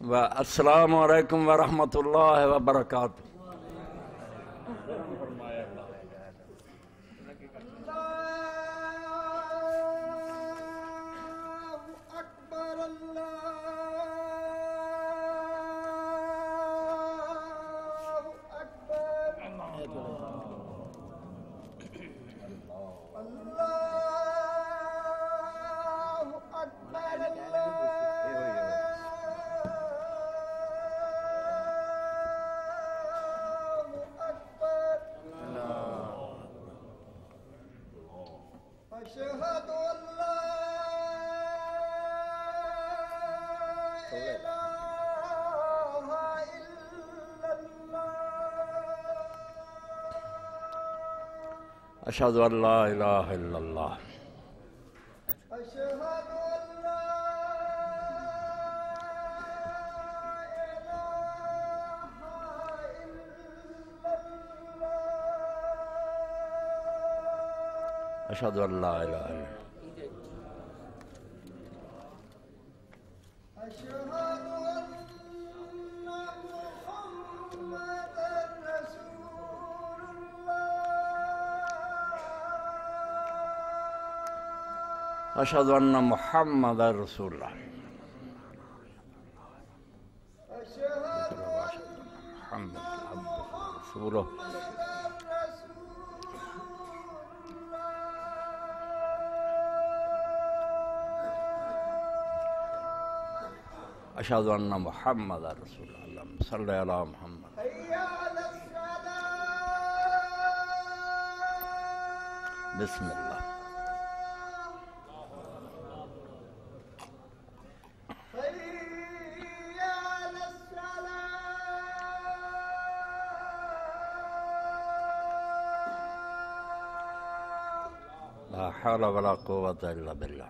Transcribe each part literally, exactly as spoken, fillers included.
السلام علیکم ورحمۃ اللہ وبرکاتہ۔ اشہد ان لا الہ الا اللہ۔ اشہد ان لا الہ الا اللہ۔ اشہد ان محمد رسول اللہ۔ محمد رسول اشہد ان محمد رسول اللہ۔ صلی علی محمد۔ بسم اللہ۔ لا حول ولا قوة الا باللہ۔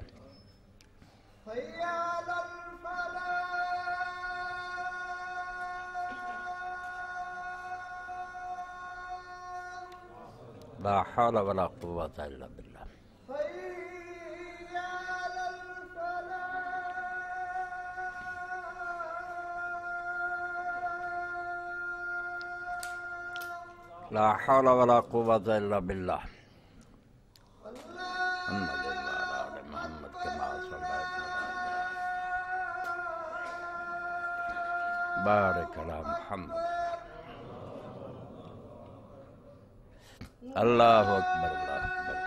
لا حول ولا قوة الا باللہ۔ لا حول ولا قوة الا باللہ۔ محمد وعلى آل محمد كما صليت بارك على محمد۔ اللہ اکبر اللہ اکبر۔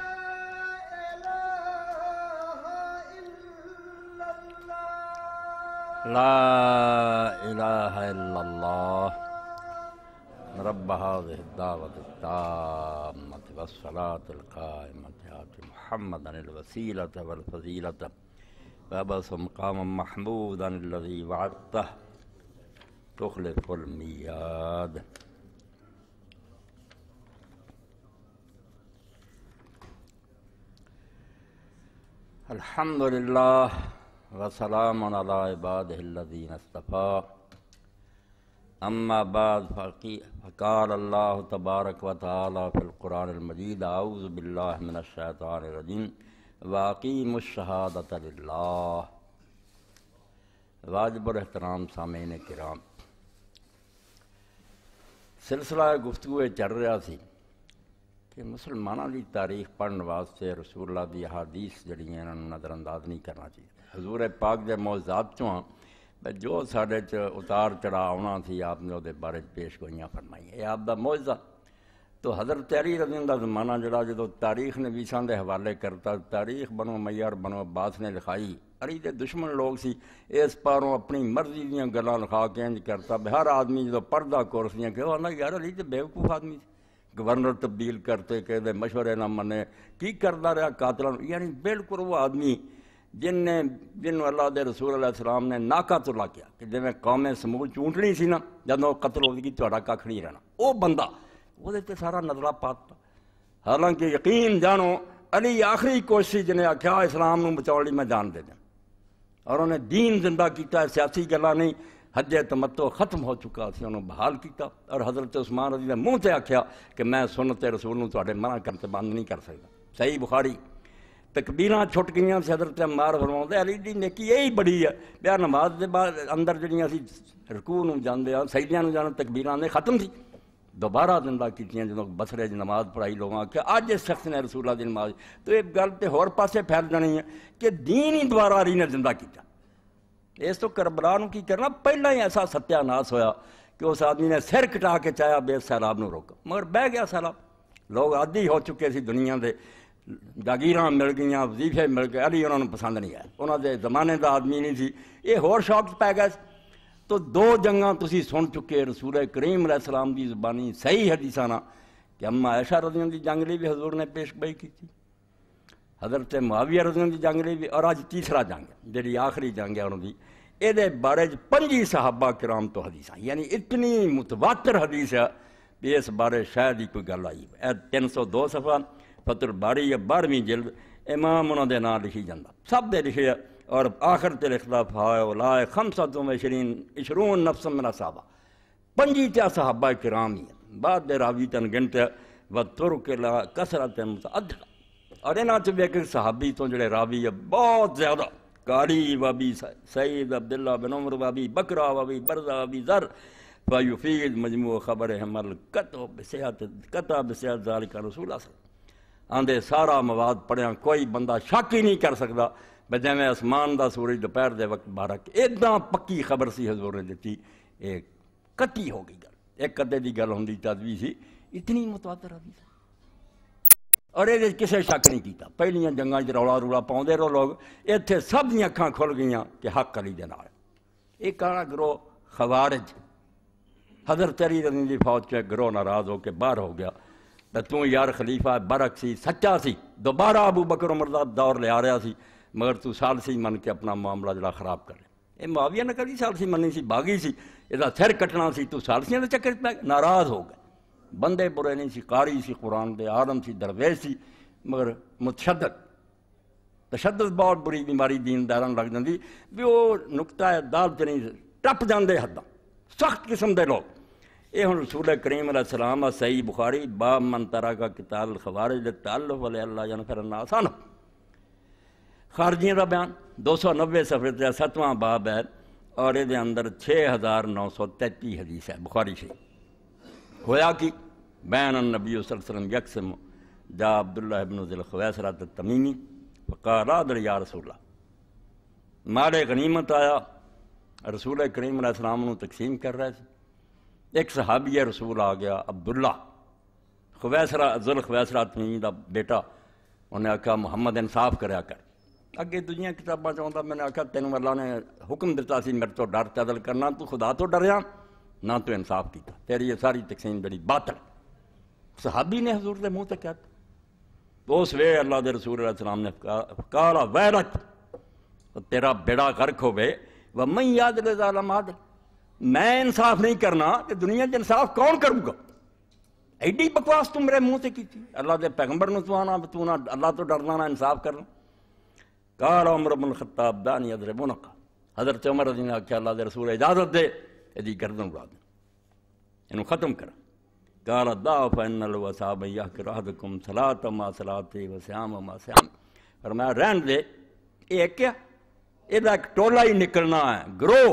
لا الہ الا اللہ رب هذه الدعوة التامة والصلاة القائمة آت محمدا الوسيلة والفضيلة وابعثه مقاما محمودا الذي وعدته تخلف الميعاد۔ الحمد للہ وسلام علی عبادہ الذین اصطفیٰ، اما بعد فقال اللہ تبارک و تعالی فی القرآن المجید اعوذ باللہ من الشیطان الرجیم واقیموا الشہادۃ للہ۔ واجب الاحترام سامعین کرام، سلسلہ گفتگو چل رہا سی کہ مسلمانوں کی تاریخ پڑھنے واسطے رسول اللہ دی احادیث جڑی ہیں انہوں نظر انداز نہیں کرنا چاہیے۔ حضور پاک دے معجزات چوں جو ساڈے چ اتار چڑھا آنا سی آپ نے وہ بارے پیش گوئیاں فرمائی۔ یہ آپ دا معجزہ تو حضرت علی رضی اللہ عنہ زمانہ جڑا جدو تاریخ نے ویساں دے حوالے کرتا، تاریخ بنو امیہ بنو عباس نے لکھائی، علی دے دشمن لوگ سی اس پاروں اپنی مرضی دیاں گلاں لکھا کے انج کرتا بے ہر آدمی جدو پردہ کرسیاں کہ وہ آندا یار علی تے بیوقوف آدمی سی، گورنر تبدیل کرتے کہ دے مشورے نہ منے کی کردا رہا قاتلاں، یعنی بالکل وہ آدمی جن نے جن اللہ دے رسول علیہ السلام نے ناکا تلا کیا کہ جی میں قوم سمود چونٹنی سی نا جدوں قتل ہو گئی تہاڈا کھ نہیں رہنا، وہ بندہ وہ تے سارا نظرہ پاتا۔ حالانکہ یقین جانو علی آخری کوشش جنہیں آخیا اسلام نو بچاؤ لی میں جان دے دیں، اور انہیں دین زندہ کیتا، سیاسی گلا نہیں، حج تمتع ختم ہو چکا سی انہوں بحال کیتا، اور حضرت عثمان رضی اللہ منہ تے آخیا کہ میں سنت رسول نو تہاڈے منع کرتے بند نہیں کر سکتا۔ صحیح بخاری تکبیراں چھٹ گئیاں سے حضرت عمار فرماؤندے علی دی نیکی یہی بڑی ہے بیا نماز دے بعد اندر جڑیاں اسی رکوع نوں جاندے ہاں سجدیاں نوں جاندے تکبیراں نے ختم سی دوبارہ زندہ کیتیاں جدوں بصرے چ نماز پڑھائی لوگاں کہ اج اس شخص نے رسول اللہ دی نماز تو یہ گل تے ہور پاسے پھیل جانی ہے کہ دین ہی دوبارہ علی نے زندہ کیتا اس تو کربلا نوں کی کرنا پہلا ہی ایسا ستیہ ناس ہویا کہ اس آدمی نے سر کٹا کے چاہیا بے سیلاب نوں روکا مگر بہ گیا سیلاب لوگ عادی ہو چکے سی دنیا دے جاگیراں مل گئیاں وظیفے مل گئے علی انہوں نے پسند نہیں آیا انہوں دے زمانے دا آدمی نہیں سی یہ ہور شوق پی گئے تو دو جنگاں تسی سن چکے رسول کریم علیہ السلام دی زبانی صحیح حدیثاں نہ کہ اما عائشہ رضی اللہ دی جنگ لی بھی حضور نے پیش گوئی کی تھی حضرت معاویہ رضی اللہ دی جنگ لی بھی اور آج تیسرا جنگ ہے جڑی آخری جنگ ہے انہوں دی اے دے بارے پنجی صحابہ کرام تو حدیثاں یعنی اتنی متواتر حدیث ہے کہ اس بارے شاید ہی کوئی گل آئی اے تین سو دو صفحہ فتح الباری یا بارہویں جلد امام انہوں دے نام لکھی جاندہ سب دے لکھے اور آخر تے اختلاف ہے اولائے خمسۃ و عشرین عشرون نفس من اصحابہ پنجی تیا صحابہ کرام ہی ہیں بعد دے راوی تن گنتے و ترک لا کثرت متعددہ اور انہاں چ ایک صحابی تو جڑے راوی ہے بہت زیادہ قاری و ابی سعید عبداللہ بن عمر و ابی بکرہ و ابی برزہ و ابی ذر فیفید مجموع خبر حمل قطع بصحت قطع بصحت ذالک رسول اللہ صلی اللہ علیہ وسلم آندے سارا مواد پڑھیاں کوئی بندہ شک ہی نہیں کر سکتا بجے میں اسمان دا سورج دوپہر دے وقت بارک ایک پکی خبر سی حضور نے دیتی ایک کتی ہو گئی گل ایک کدے دی گل ہوندی تدوی سی اتنی متواتر حدیث اور یہ کسے شک نہیں کیتا پہلیاں جنگاں چ رولا رولا پاؤندے رہو لوگ ایتھے سب دی اکھاں کھل گئیاں کہ حق علی دے نال ایک کہنا گروہ خوارج حضرت علی رضی اللہ عنہ دی فوج کے گروہ ناراض ہو کے باہر ہو گیا تو یار خلیفہ برک سی سچا سی دوبارہ ابو بکر عمر دا دور لے آ رہا سی مگر تو سالسی من کے اپنا معاملہ جڑا خراب کر لے یہ معاویہ نے کبھی سالسی منی سی باغی سی یہ سر کٹنا سی تو سالسیاں دے چکر پہ ناراض ہو گئے بندے برے نہیں سی قاری سی قرآن دے عالم سی درویش سی مگر متشدد تشدد بہت بری بیماری دینداراں لگ جاندی بھی وہ نقطہ دال تے نہیں ٹپ جاندے حداں سخت قسم دے لوگ یہ ہوں رسول کریم علیہ السلام صحیح بخاری باب من ترک قتال الخوارج للتعلق ولی اللہ ینفر الناس عنہ خارجیوں کا بیان دو سو نوے صفحے تے ستواں باب ہے اور یہ اندر چھ ہزار نو سو تینتی حدیث ہے بخاری سے ہویا کہ بین النبی صلی اللہ علیہ وسلم یقسم جا عبداللہ ابن ذی الخویصرہ التمیمی فقال ادر یا رسول اللہ مال غنیمت آیا رسول کریم علیہ السلام نے تقسیم کر رہے تھے ایک صحابی رسول آ گیا عبداللہ خویصرہ ذی الخویصرہ التمیمی دا بیٹا انہیں آکھا محمد انصاف کریا کر اگے دنیا کتاباں چاہتا میں نے آکھا تینوں اللہ نے حکم دیتا سی میرے تو ڈر عدل کرنا تو خدا تو ڈریا نہ تو انصاف کیتا تیری یہ ساری تقسیم بڑی باطل صحابی نے حضور دے منہ تے کہتا تو اس وے اللہ دے رسول علیہ السلام نے کہا ویلک تیرا بیڑا غرق ہوئے ومن یعدل ظالم عادل میں انصاف نہیں کرنا کہ دنیا چ انصاف کون کروں گا ایڈی بکواس تم میرے منہ سے کی تھی اللہ دے پیغمبر نے تو آنا تو نہ اللہ تو ڈرنا نہ انصاف کرنا قال عمر بن الخطاب دانی اضرب عنقہ حضرت عمر رضی اللہ عنہ کہ اللہ دے رسول اجازت دے ایدی گردن اڑا دیں انہوں ختم کرا قال دعوا فإن الوصاب يحقر أحدكم صلاة ما صلاته وصيام ما صيام فرمایا رہن دے یہ کیا یہ ایک ٹولا ہی نکلنا ہے گروہ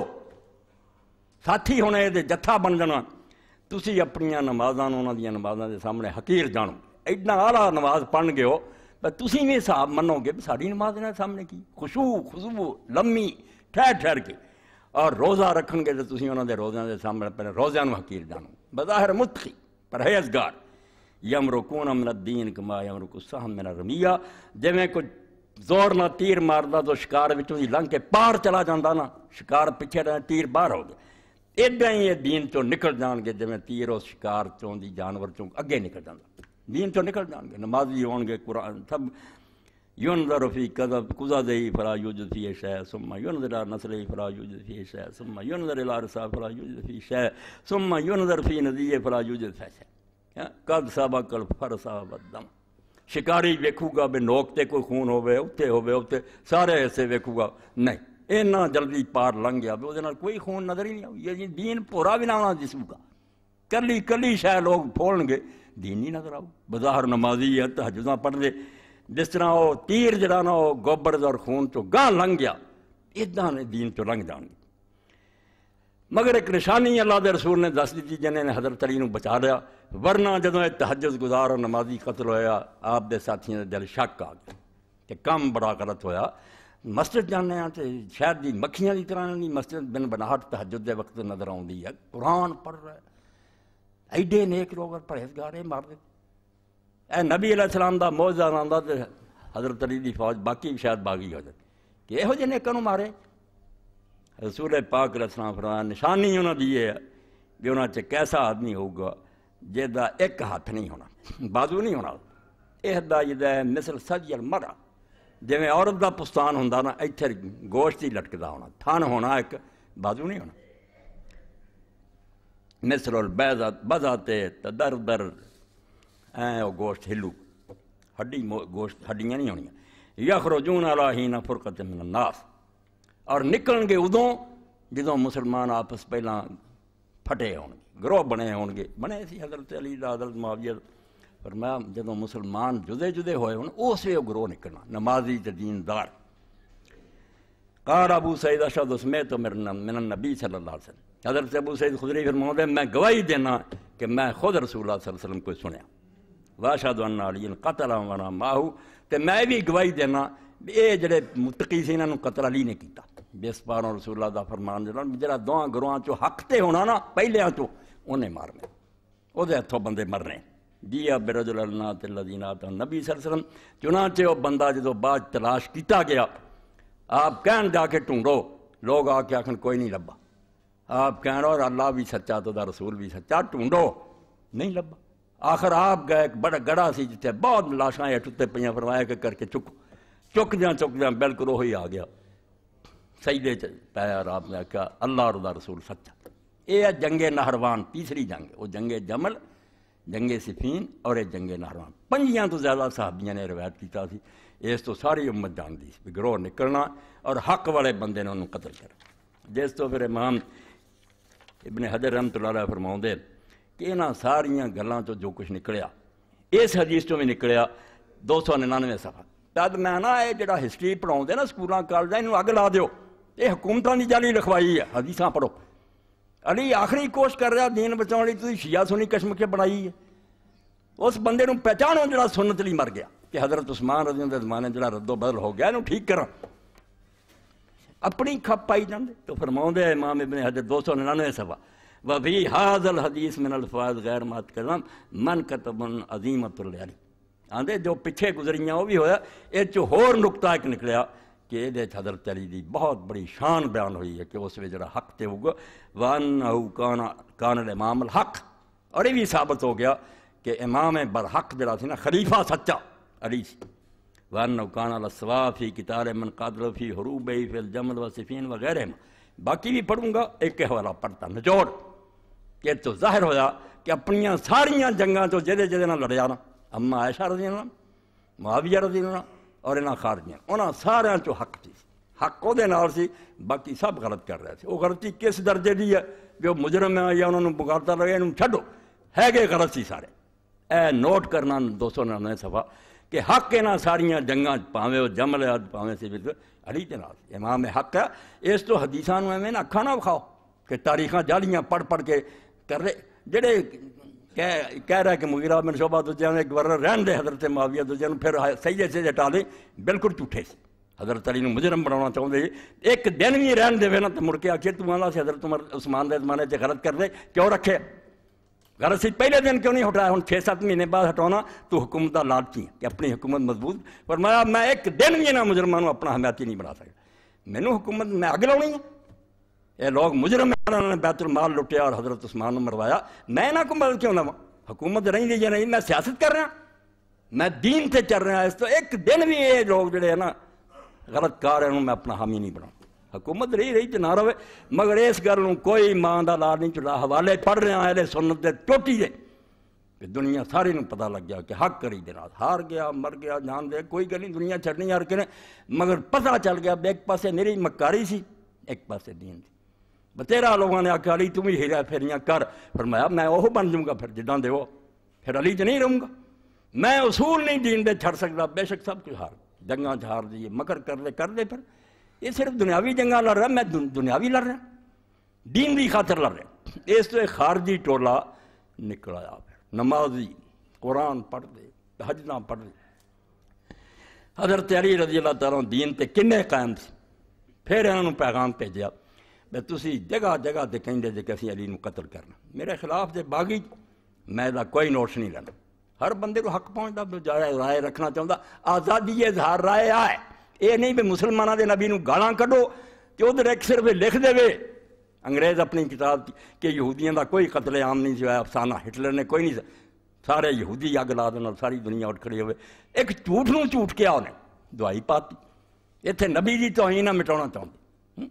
ساتھی ہونے یہ جتھا بن جانا تسی اپنی نمازاں انہاں دی نمازاں دے سامنے حقیر جانو ایڈنا اعلیٰ نماز پڑھ گئے ہو تسی بھی صاحب منو گے ساری نماز نے سامنے کی خشوع خضوع لمی ٹھہر ٹھہر کے اور روزہ رکھن گے تو تسی انہاں دے روزیاں دے سامنے پہلے روزیاں نو حقیر جانو بظاہر متقی پرہیزگار یمرکون من الدین کما یمرک السہم من الرمیہ جویں کوئی زور نہ تیر ماردا تو شکار وچوں دی لنگ کے پار چلا جاندا نا شکار پیچھے رہے تیر باہر ہو گئے ایڈا ہی یہ دین چوں نکل جان گے جویں تیر اس شکار چوں دی جانور چوں اگے نکل جاندا دین چوں نکل جان گے نمازی ہون گے قرآن سب ينظر في قزازه فلا يوجد فيه شيء ثم ينظر إلى نسله فلا يوجد فيه شيء ثم ينظر إلى رأسه فلا يوجد فيه شيء ثم ينظر في نذيه فلا يوجد فيه شيء قد سبق الفرس والدم شکاری ویکھو گا بے نوک تے کوئی خون ہوئے اتھے ہوئے اتھے سارے ایسے ویکھو گا نہیں اینا جلدی پار لنگ گیا بے وہ کوئی خون نظر ہی نہیں آئی یہ دین پورا بھی نہ ہونا جسم کا کلی کلی شاہ لوگ پھولن گے دین نہیں نظر آؤ بظاہر نمازی ہے تہجداں پڑھ دے جس طرح وہ تیر جڑا نا وہ گوبر اور خون تو گاہ لنگ گیا، ادھا نے دین تو لنگ جان گے۔ مگر ایک نشانی اللہ دے رسول نے دس دیتی جنہیں نے حضرت علی نو بچا لیا، ورنہ جدوں یہ تہجد گزار اور نمازی قتل ہویا آپ دے ساتھیوں دے دل شک آ گیا کہ کم بڑا غلط ہویا۔ مسجد جانے ہیں تو شاید دی مکھیاں دی طرح نہیں، مسجد بن بناہٹ تہجد دے وقت نظر آؤندی ہے، قرآن پڑھ رہا ہے، ایڈے نیک لوگ اور پرہیزگار ہیں مار دے۔ اے نبی علیہ السلام دا موجزہ آندا تے حضرت علی دی فوج باقی بھی شاید باغی ہو جاتی کہ یہو جے نیکاں نوں مارے۔ رسول پاک علیہ السلام فرمایا نشانی انہوں دی ہے کہ انہوں چ کیسا آدمی ہوگا جہدا ایک ہاتھ نہیں ہونا، بازو نہیں ہونا، احدا جدا ہے مثل سجی المرأ، جی میں عورت دا پستان ہوندا نا ایتھے گوشت ہی لٹکدا ہونا، تھن ہونا ایک، بازو نہیں ہونا۔ مثل البیضہ بزاتے تدر در ایں وہ گوشت ہلو، ہڈی گوشت ہڈیاں نہیں ہونیاں۔ یخرجون علی حین فرقۃ من الناس، اور نکلن گے ادوں جدوں مسلمان آپس پہلاں پھٹے ہون گے، گروہ بنے ہون گے، بنے سی حضرت علی دا حضرت معاویہ فرمایا جدوں مسلمان جدے جدے ہوئے ہون اس ویلے گروہ نکلنا، نمازی تے دیندار۔ قال ابو سعید اشہد سمعت من النبی صلی اللہ علیہ وسلم، حضرت ابو سعید خدری فرماتے ہیں میں گواہی دینا کہ میں خود رسول اللہ صلی اللہ علیہ وسلم کو سنیا، واشہد ان علی قتل وانا معہ، تے میں بھی گواہی دینا اے جڑے متقی سی انہاں نوں قتل علی نے کیتا، بیس پاروں رسول اللہ دا فرمان جڑا جڑا دوواں گروہاں چوں حق تے ہونا نا پہلیاں چوں انہیں مارنے، او دے ہتھوں بندے مرنے۔ جیا برجل النات الذین آتاہ نبی صلی اللہ علیہ وسلم، چنانچہ وہ بندہ جدو بعد تلاش کیتا گیا، آپ کہن جا کے ڈھونڈو، لوگ آ کے آخن کوئی نہیں لبا، آپ کہن اور اللہ بھی سچا تو دا رسول بھی سچا، ڈھونڈو نہیں لبا۔ آخر آپ گئے ایک بڑا گڑھا سی جتے بہت لاشاں ہیٹھ تے پئیاں، فرمایا کہ کر کے چکو، چک دیاں چک دیاں بالکل وہی آ گیا سجدے چ پایا، اور آپ نے کہا اللہ اور دا رسول سچا۔ یہ ہے جنگ نہروان، تیسری جنگ، وہ جنگ جمل، جنگ صفین اور یہ جنگ نہروان۔ پنجیاں تو زیادہ صحابیاں نے روایت کیتا سی، اس تو ساری امت جانتی سی گروہ نکلنا اور حق والے بندے نے انہوں قتل کرنا۔ جس تو پھر امام ابن حجر رحمۃ اللہ علیہ فرماؤندے کہ انہاں ساریاں گلاں تو جو کچھ نکلیا اس حدیث تو بھی نکلیا دو سو ننانوے صفحہ۔ تد میں نا یہ جڑا ہسٹری پڑھاؤندے نا سکولاں کالجاں انہوں اگ لا دیو، یہ حکومتاں دی جعلی لکھوائی ہے، حدیثاں پڑھو۔ علی آخری کوشش کر رہا دین بچاؤ لی، تسی شیعہ سنی کشمکش بنائی ہے، اس بندے نوں پہچانو جڑا سنت لی مر گیا کہ حضرت عثمان رضی اللہ عنہ دے زمانے جڑا رد و بدل ہو گیا، انہوں ٹھیک کرا، اپنی کھپ پائی جاندے۔ تو فرماؤندے امام ابن حجر دو سو ننانوے صفحہ، وفی ھذا الحدیث من الفاظ غیر متکلم من کتب عظیمۃ العلی، آندے جو پیچھے گزریاں وہ بھی ہویا، یہ چو ہور نکتہ ایک نکلیا کہ یہ حضرت علی دی بہت بڑی شان بیان ہوئی ہے کہ اس میں جڑا حق تے ہوگا، وَأَنَّهُ كَانَ كَانَ الْإِمَامُ الْحَقِّ، اور یہ بھی ثابت ہو گیا کہ امام برحق جڑا تھی نا خلیفہ سچا علی سی، وَأَنَّهُ كَانَ عَلَى الصَّوَابِ فِي قِتَالِ مَنْ قَاتَلَ فِي حُرُوبِهِ فِي الْجَمَلِ وَالصِّفِّينِ وغیرہ۔ باقی بھی پڑھوں گا، ایک حوالہ پڑھتا نچوڑ کہ تو ظاہر ہویا کہ اپنیاں ساریاں جنگاں تو جدے جدے نہ لڑیا نا، اما عائشہ رضی اللہ عنہ، معاویہ رضی اللہ عنہ اور انہاں خارجیاں، انہاں ساریاں چو حق تھی، حق او دے نال سی، باقی سب غلط کر رہے تھے۔ وہ غلطی کس درجے دی ہے جو مجرم ہے یا انہوں نے بگاڑتا لگے انہوں چھڈو، ہے گے غلط سی سارے۔ اے نوٹ کرنا دو سو ننانوے صفحہ کہ حق انہاں ساریاں جنگاں پاویں وہ جمل ہے پاویں سی بالکل علی دے نال امام حق ہے۔ اس تو حدیثاں نوں ایویں نہ اکھاں نہ وکھاؤ کہ تاریخاں جالیاں پڑھ پڑھ کے کر رہے جڑے کہہ رہا ہے کہ مغیرہ بن شعبہ دوجے نے گورنر رہن دے حضرت معاویہ دوجے پھر سیدے سے ہٹا دے، بالکل جھوٹے سے حضرت علی نوں مجرم بنانا چاہتے جی، ایک دن بھی رہن دے نا تو مڑ کے آخر تو آندا سی حضرت عمر عثمان دے زمانے سے غلط کر دے کیوں رکھے، غلط سی پہلے دن کیوں نہیں ہٹایا، ہوں چھ سات مہینے بعد ہٹانا تو حکومت کا لالچی ہے کہ اپنی حکومت مضبوط، فرمایا میں ایک دن بھی انہاں مجرماں نوں اپنا حمایتی نہیں بنا سکتا، مینوں حکومت میں اگ لاؤنی ہے، یہ لوگ مجرم ہیں انہوں نے بیت المال لٹیا اور حضرت عثمان نے مروایا، میں انہاں کو مدد کیوں لواں، حکومت رہی دی یا نہیں، میں سیاست کر رہا، میں دین سے چل رہا، اس تو ایک دن بھی یہ لوگ جڑے ہیں نا غلط کار ہیں میں اپنا حامی نہیں بنا، حکومت رہی رہی تو نہ رہے، مگر اس گل کوئی ماں دا لال نہیں چلا، حوالے پڑھ رہے ہیں اہل سنت دے چوٹی دے کہ دنیا ساری نوں پتہ لگ گیا کہ حق کری دے نال ہار گیا مر گیا جان دے کوئی گل نہیں، دنیا چھڑنی ہر کے مگر پتہ چل گیا ایک پاسے میری مکاری سی ایک پاسے دین تھی۔ بتیرا لوگوں نے آخیا علی تم ہی ہیرا پھیریاں کر، فرمایا میں وہ بن جاؤں گا پھر جداں دے وہ، پھر علی چ نہیں رہوں گا، میں اصول نہیں دین دے چھڑ سکتا، بے شک سب کچھ ہار جنگاں ہار دیے، مکر کر دے کر دے، پر یہ صرف دنیاوی جنگاں لڑ رہا، میں دنیاوی لڑ رہا، دین دی خاطر لڑ رہا۔ اس تو ایک خارجی ٹولہ نکل آیا، نمازی قرآن پڑھ دے، حجاں پڑھ دے۔ حضرت علی رضی اللہ تعالیٰ دین تے کنے قائم سی، پھر انہوں نے پیغام بھیجا بے تسی جگہ جگہ تے کہندے جے کہ اسی علی نو قتل کرنا، میرے خلاف جے باغی میں دا کوئی نوٹس نہیں لینا۔ ہر بندے کو حق پہنچتا جائے رائے رکھنا چاہتا، آزادی اظہار رائے آئے، یہ نہیں بھی مسلمانہ دے نبی نو گالاں کڈو کہ ادھر ایک صرف لکھ دے وے انگریز اپنی کتاب کہ یہودیاں دا کوئی قتل عام نہیں جو ہے افسانہ ہٹلر نے کوئی نہیں، سارے یہودی اگ لا دینا، ساری دنیا اٹھ کھڑی ہوئے، ایک جھوٹ نو جھوٹ کیا انہیں دعائی پاتی، اتنے نبی دی توہین نہ مٹانا چاہتے۔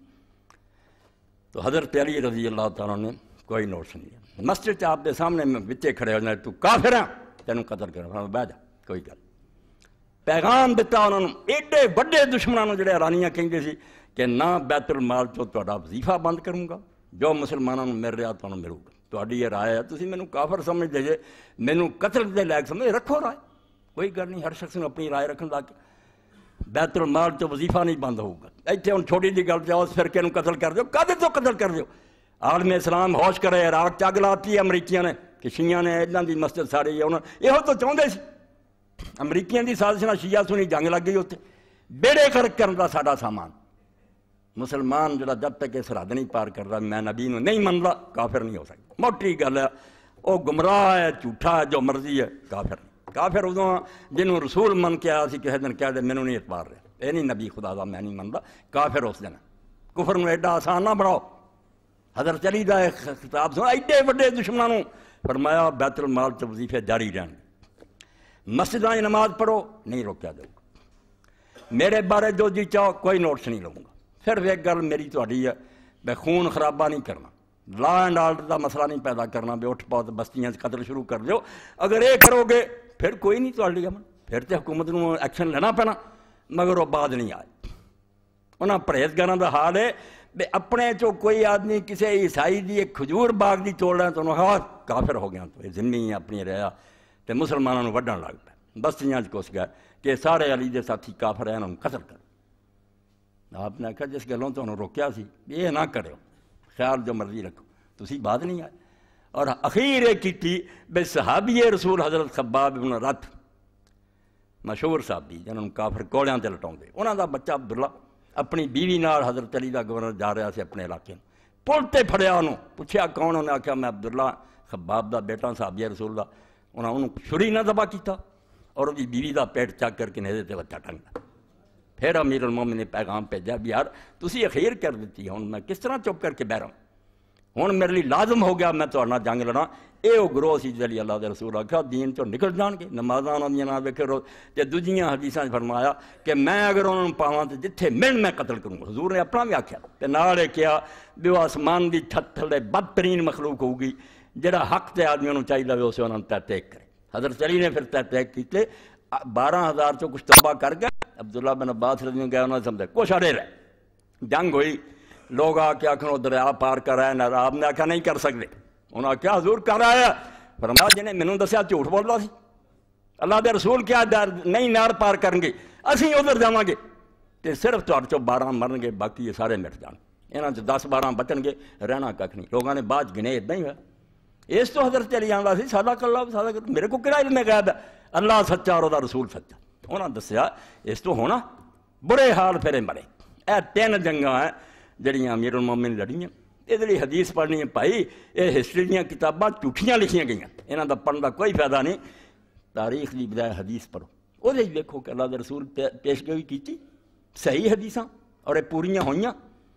تو حضرت علی رضی اللہ تعالیٰ نے کوئی نوٹس نہیں لیا، مسجد آپ دے سامنے میں بچے کھڑے ہو جائے تو کافر ہیں تینوں قتل کرنا، بہ جا کوئی گل۔ پیغام دیتا انہوں نے ایڈے بڑے دشمنوں جڑے ایرانیاں کہیں سی کہ نہ بیت المال چو تہاڈا وظیفہ بند کروں گا، جو مسلمانوں مل رہا تمہیں ملوں گا، تہاڈی یہ رائے ہے، تسی مینوں کافر سمجھ دے جے، مینوں قتل دے لائق سمجھ رکھو رائے، کوئی گل نہیں، ہر شخص نے اپنی رائے رکھن لا کے بیت المال چو وظیفہ نہیں بند ہوگا۔ ایتھے ہن چھوٹی جی گل جاؤ فرقے نوں قتل کر دیو، کدے تو قتل کر دیو؟ عالم اسلام ہوش کرے، عراق چگ لاتی ہے امریکیاں نے کہ شیعہ نے ادھاں دی مسجد ساڑی ہے، انہوں یہو تو چاہتے سی، امریکیاں دی سازش نال شیعہ سنی جنگ لگ گئی اتنے، بیڑے غرق کرن دا ساڈا سامان۔ مسلمان جڑا جب تک یہ سرحد نہیں پار کر رہا میں نبی نو نہیں مندا کافر نہیں ہو سکتا، موٹی گل ہے، وہ گمراہ ہے، جھوٹا ہے، جو مرضی ہے، کافر نہیں۔ کافر ادوں جنہوں رسول من کے آیا سی کسی دن کہہ دے مینوں نہیں اعتبار رہا، یہ نہیں نبی خدا دا میں نہیں مندا، کافر اس دن۔ کفر نو ایڈا آسان نہ بناؤ۔ حضرت علی دا ایک خطاب سنا ایڈے بڑے دشمنوں فرمایا بیت المال چ وظیفے جاری رہن، مسجداں نماز پڑھو نہیں روکیا جاؤ گا، میرے بارے جو جی چاہو کوئی نوٹس نہیں لوں گا۔ صرف ایک گل میری تہاڈی ہے بے خون خرابہ نہیں کرنا، لا اینڈ آرڈر دا مسئلہ نہیں پیدا کرنا بھی اٹھ پاؤ بستیاں قتل شروع کر دیو، اگر یہ کرو گے پھر کوئی نہیں تہاڈی امن، پھر تو حکومت نو ایکشن لینا پینا، مگر وہ بعد نہیں آئے۔ انہاں پرہیزگاراں دا حال ہے بے اپنے چو کوئی آدمی کسی عیسائی دی ایک کھجور باغ دی توڑ رہا ہے تو انہوں ہاں کافر ہو گیا، تو یہ ذمہ اپنی رہا تو مسلمانوں نے وڈن لگ پہ بستیاں کس گئے کہ سارے علی دے ساتھی کافر ہیں انہوں قتل کر۔ آپ نے کہا جس گلوں تو انہوں روکیا سی یہ نہ کرو، خیال جو مرضی رکھو، تسی بات نہیں آئے۔ اور اخیر ایک کی بے صحابی رسول حضرت خباب بن رت مشہور صحابی جنہوں کافر کوڑیاں تے لٹاؤں دے، انہوں دا بچہ عبداللہ اپنی بیوی نال حضرت علی دا گورنر جا رہا سی اپنے علاقے میں، پل تے پھڑیا انہوں، پوچھیا کون؟ انہوں نے آخیا میں عبداللہ خباب دا بیٹا صحابی رسول دا۔ انہوں نے چھری نہ دبا کیتا اور وہی بیوی دا پیٹ چک کر کے نیزے تے بچہ ٹنگا۔ پھر امیر المومنین نے پیغام بھیجا بھی یار تسی اخیر کر دیتی، ہوں میں کس طرح چپ کر کے بہ رہا ہوں، ہوں میرے لیے لازم ہو گیا میں تہاڈے نال جنگ لڑاں۔ یہ وہ گروہ سی جلی اللہ دے رسول آخیا دین چوں نکل جان گے، نمازاں انہاں دیاں نہ ویکھے رو تے دوجیاں حدیثاں فرمایا کہ میں اگر انہوں نے پاواں تے جتھے ملن میں قتل کروں گا۔ حضور نے اپنا بھی آکھیا تے نال یہ کیا بھی وہ آسمان دی چھت تھلے بدترین مخلوق ہوگی جڑا حق تے آدمیوں نوں چاہیے ہوے اسے انہاں تے تحقیق کرے۔ حضرت علی نے پھر تحقیق کیتے، بارہ ہزار چوں کچھ توبہ کر گئے، عبداللہ بن عباس رضی اللہ عنہ گئے، انہوں نے سمجھا کچھ اڑے رہے، جنگ ہوئی، لوگ آ کے آخر دریا پار کر آئے، نہ آپ نے آخیا نہیں کر سکتے، انہوں نے آخیا حضور کر آیا، فرمایا جنہیں مینوں دسیا جھوٹ بولدا سی، اللہ دے رسول کیا نہیں نار پار کرن گے، اسی ادھر جاواں گے تے صرف تہاڈے چوں بارہ مرن گے، باقی یہ سارے مٹ جان، انہاں چ دس بارہ بچن گے، رہنا کھ نہیں۔ لوگوں نے بعد گنے اتنا ہی ہوا، اس تو حضرت علی آندا سی صادق اللہ صادق، میرے کو کہڑا علم غیب ہے، اللہ سچا اور دا رسول سچا۔ انہاں دسیا اس تو ہونا برے حال پھرے مرے۔ اے تین جنگاں ہیں جڑیاں امیر المومنین لڑیاں، یہ جڑی حدیث پڑھنی ہے بھائی یہ ہسٹری دیاں کتاباں جھوٹیاں لکھیاں گئیاں، انہاں دا پڑھن دا کوئی فائدہ نہیں، تاریخ دی بجائے حدیث پڑھو، وہ دیکھو کہ اللہ دے رسول پیش گوئی کیتی صحیح حدیثاں اور یہ پوریاں ہوئیاں۔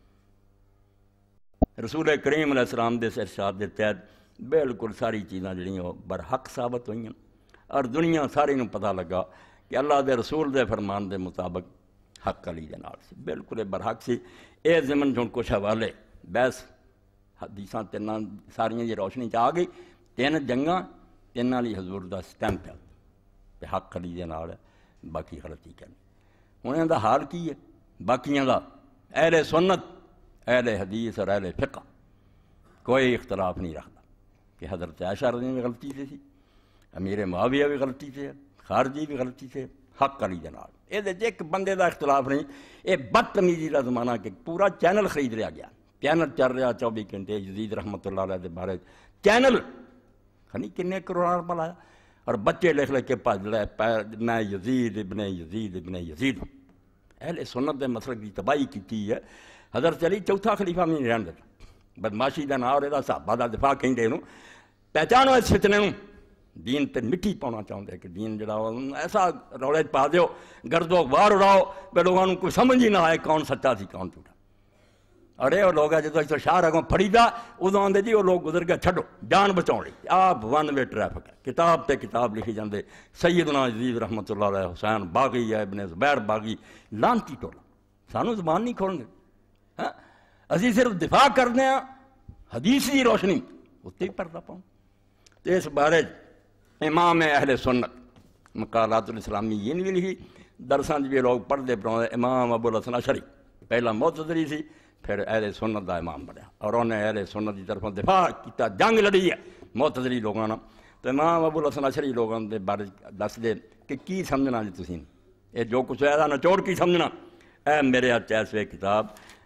رسول کریم علیہ السلام دے ارشاد دے تحت بالکل ساری چیزاں جڑیاں وہ برحق ثابت ہوئیاں، اور دنیا ساری نوں پتہ لگا کہ اللہ دے رسول دے فرمان دے مطابق حق علی دے نال سی، بالکل برحق سی۔ اے ضمن جو کچھ حوالے بحث حدیثاں تیناں ساریاں دی روشنی چ آ گئی، تین جنگاں تیناں لی حضور دا سٹیمپ ہے کہ حق علی دے نال ہے، باقی غلطی کرنی۔ ہن انہاں دا حال کی ہے باقیاں دا؟ اہل سنت، اہل حدیث اور اہل فقہ کوئی اختلاف نہیں رکھتا کہ حضرت عائشہ رضی اللہ عنہا غلطی سے سی، امیر معاویہ بھی غلطی سے ہے، خارجی بھی غلطی سے حق علی دے نال یہ ایک بندے دا اختلاف نہیں یہ بدتمیزی کا زمانہ کہ پورا چینل خرید لیا گیا چینل چل رہا چوبی گھنٹے یزید رحمت اللہ علیہ دے بارے چینل خنی کنے کروڑا روپیہ لایا اور بچے لکھ لکھ کے پاس لے میں یزید ابن یزید ابن یزید ہوں اہل سنت دے مسلک کی تباہی کی ہے حضرت علی چوتھا خلیفہ میں نہیں رہن دیتا بدماشی دا نام اور یہ صحابہ دا دفاع کہیں دے نوں پہچانو اس فتنے نوں دین تے مٹی پاؤنا چاہتے کہ دین جڑا ایسا رولے پا دیو گرد و غبار اڑاؤ کہ لوگوں کو کوئی سمجھ ہی نہ آئے کون سچا سی کون جھوٹا اور یہ لوگ ہے جدو اس شاہ اگوں پڑھی دا ادو آدھے جی وہ لوگ گزر گئے چھڈو جان بچاؤ لی آپ ون وے ٹریفک ہے کتاب تے کتاب لکھی جاندے سیدنا یزید رحمت اللہ علیہ حسین باغی ہے ابن زبیر باغی لانتی ٹولا سانو زبان نہیں کھولنے ہاں اسی صرف دفاع کرنے ہیں حدیث کی روشنی اتنے ہی پردہ پاؤں تو اس بارے امام اہل سنت مقالات الاسلامی یہ نہیں لکھی درساں بھی لوگ پڑھتے پڑھاؤں امام ابو الحسن اشعری پہلا معتزلی سی پھر اہل سنت دا امام بنیا اور انہیں اہل سنت کی طرف دفاع کیتا جنگ لڑی ہے معتزلی لوگوں نے تو امام ابو الحسن اشعری لوگوں کے بارے دس دے کہ کی سمجھنا جی تسی یہ جو کچھ ہے نچوڑ کی سمجھنا اے میرے چیسوے کتاب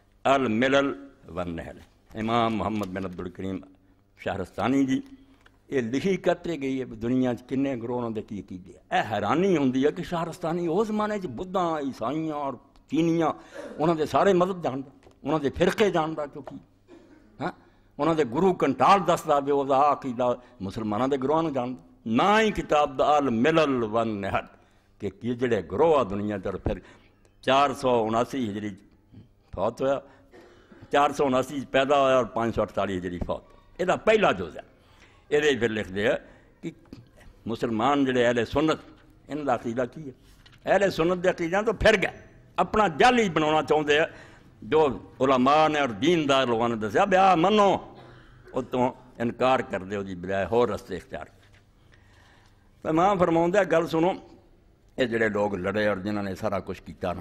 الملل والنحل امام محمد بن عبد الکریم شہرستانی جی یہ لکھی کرتے گئی ہے دنیا کنے گروہ دے کی عقیدے اے حیرانی ہوندی ہے کہ شہرستانی اس زمانے چ بدھاں عیسائیاں اور چینیاں انہوں دے سارے مذہب جاندا انہوں دے فرقے جاندا کیونکہ ہاں انہوں دے گرو کنٹال دسدا بھی وہ عقیدہ مسلمانوں دے گروہ نوں جاندا نہ ہی کتاب دا الملل والنحل کہ کی جڑے گروہ دنیا چ پھر چار سو اناسی ہجری فوت ہویا چار سو اناسی پیدا ہوا اور پانچ سو اٹھتالی ہجری فوت یہ پہلا جز ہے یہ پھر لکھ دیا کہ مسلمان جڑے اہل سنت ان کا عقیدہ کی ہے اہل سنت کے عقیدہ تو پھر گئے اپنا جل ہی بنا چاہتے ہیں جو علماء نے اور دیندار لوگوں نے دسیا بیا منو اس تو انکار کر دیو جی بجائے ہور رستے اختیار تو ماں فرماؤں ہے گل سنو یہ جڑے لوگ لڑے اور جنہوں نے سارا کچھ کیتا نا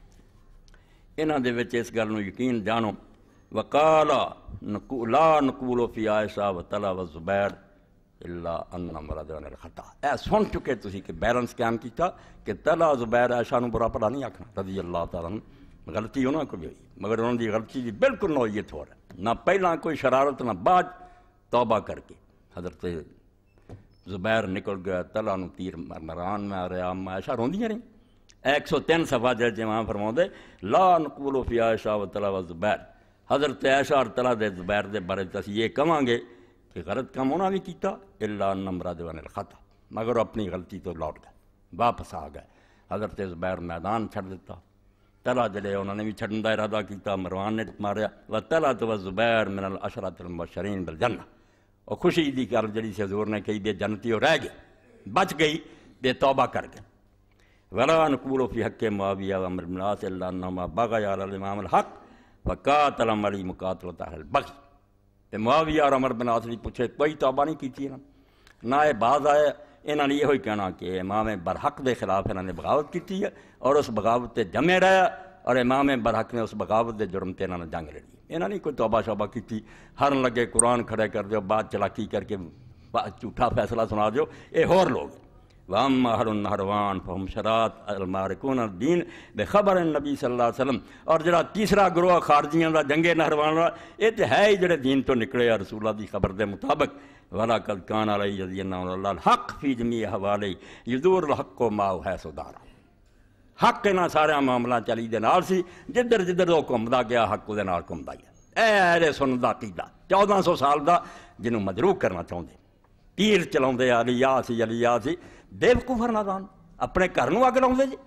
انہاں دے وچ اس گل نو یقین جانو وقالا لا نقول فی عائشہ و طلحہ و زبیر الا ان مراد الخطا اے سن چکے تسی کہ بیلنس قائم کیتا کہ طلحہ زبیر عائشہ نو برا بھلا نہیں آکھنا رضی اللہ تعالیٰ عنہ غلطی انہاں کو بھی ہوئی مگر انہوں دی غلطی دی بالکل نوعیت ہو رہا ہے نہ پہلا کوئی شرارت نہ بعد توبہ کر کے حضرت زبیر نکل گیا طلحہ نو تیر مران میں آ رہا اما عائشہ روندیاں رہیں ایک سو تین صفحہ جلد جمع فرماؤں دے لا نقول فی عائشہ و طلحہ و زبیر حضرت عائشہ اور طلحہ دے زبیر دے بارے تسی یہ کہاں گے کہ غلط کام انہوں نے کیتا الا ان مراد الخطا مگر اپنی غلطی تو لوٹ گئے واپس آ گئے حضرت زبیر میدان چھڑ دیتا طلحہ جڑے انہوں نے بھی چھڑن دا ارادہ کیتا مروان نے ماریا و طلحہ و زبیر من العشرۃ المبشرین بالجنہ اور خوشی دی گل جڑی سے حضور نے کہی دے جنتی اور رہ گئے بچ گئی دے توبہ کر گئے ولا نقول فی حق معاویہ و عمرو بن العاص الا انہما بغیا علی الامام الحق وقاتل علی مقاتلۃ اہل البغی تے معاویہ اور عمرو بن العاص نے پوچھے کوئی توبہ نہیں کیتی نہ یہ باز آئے انہوں نے یہ کہنا کہ امام برحق دے خلاف انہوں نے بغاوت کی ہے اور اس بغاوت تے جمے رہا اور امام برحق نے اس بغاوت دے جرم تے انہوں نے جنگ لڑی انہوں نے کوئی توبہ شوبہ کی ہرن لگے قرآن کھڑے کر دیو بات چلاکی کر کے جھوٹا فیصلہ سنا دیو یہ ہور لوگ وَأَمَّا أَهْلُ النَّهْرَوَانِ فَهُمْ شَرَاطُ الْمَارِكُونَ الدِّينَ بِخَبَرِ النَّبِي صلی اللہ علیہ وسلم اور جڑا تیسرا گروہ خارجیاں دا جنگ نہروان یہ تو ہے ہی جڑے دین تو نکلے اور رسول اللہ دی خبر دے مطابق وَلَقَدْ كَانَ عَلَيْهِ يَدْيَنَّهُ اللَّهُ الْحَقِّ فِي جَمِيعِ أَحْوَالِهِ يُدُورُ الْحَقُّ مَعَهُ حَيْثُ دَارَ حق انہاں سارے معاملہ چلی دے نال سی جدھر جدھر وہ گھومدا گیا حق دے نال گھومدا گیا اے اہل سنت دا عقیدہ چودہ سو سال دا جنوں مجروح کرنا چاہندے تیر چلاؤندے علی سی علی سی بیوقوف نادان اپنے گھر نوں اگ لاؤندے جی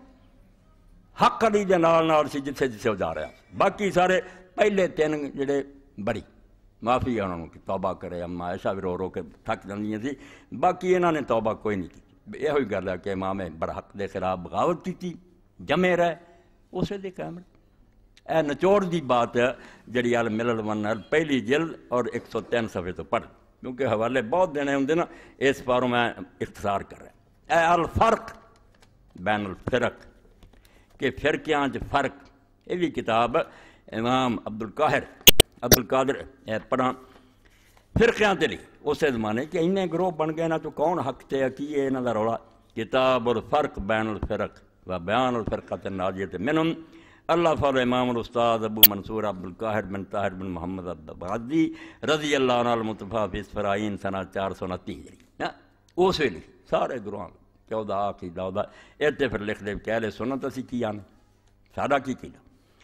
حق علی دے نال نال سی جتھے جتھے وہ جا رہا باقی سارے پہلے تین جڑے بڑی معافی انہوں نے توبہ کرے اما عائشہ بھی رو رو کے تھک جاندیاں سی باقی انہوں نے توبہ کوئی نہیں کی یہ گل ہے کہ امام برحق دے خلاف بغاوت کی جمے رہے اسے دے قائم اے نچوڑ دی بات ہے جڑی الملل والنحل پہلی جلد اور ایک سو تین صفحے تو پڑھ کیونکہ حوالے بہت دینے ہوں نا اس پاروں میں اختصار کر رہا اے الفرق بین الفرق کہ فرقیاں چ فرق یہ بھی کتاب امام عبدالقاہر عبدالقادر پڑھا فرقیاں تے لکھی اسے زمانے کہ انہیں گروہ بن گئے نا تو کون حق تے کی ہے انہاں دا رولا کتاب الفرق بین الفرق و بیان الفرقۃ الناجیۃ منہم اللہ فضل امام الاستاذ ابو منصور عبد القاہر بن طاہر بن محمد البغدادی رضی اللہ عنہ المتوفی فی اسفرائین سنہ چار سو انتی ہجری اس ویلے سارے گروہ چودہ آخری دودہ اتنے پھر لکھ دے کہ اہل سنت اسی کی آنے سارا کی کیا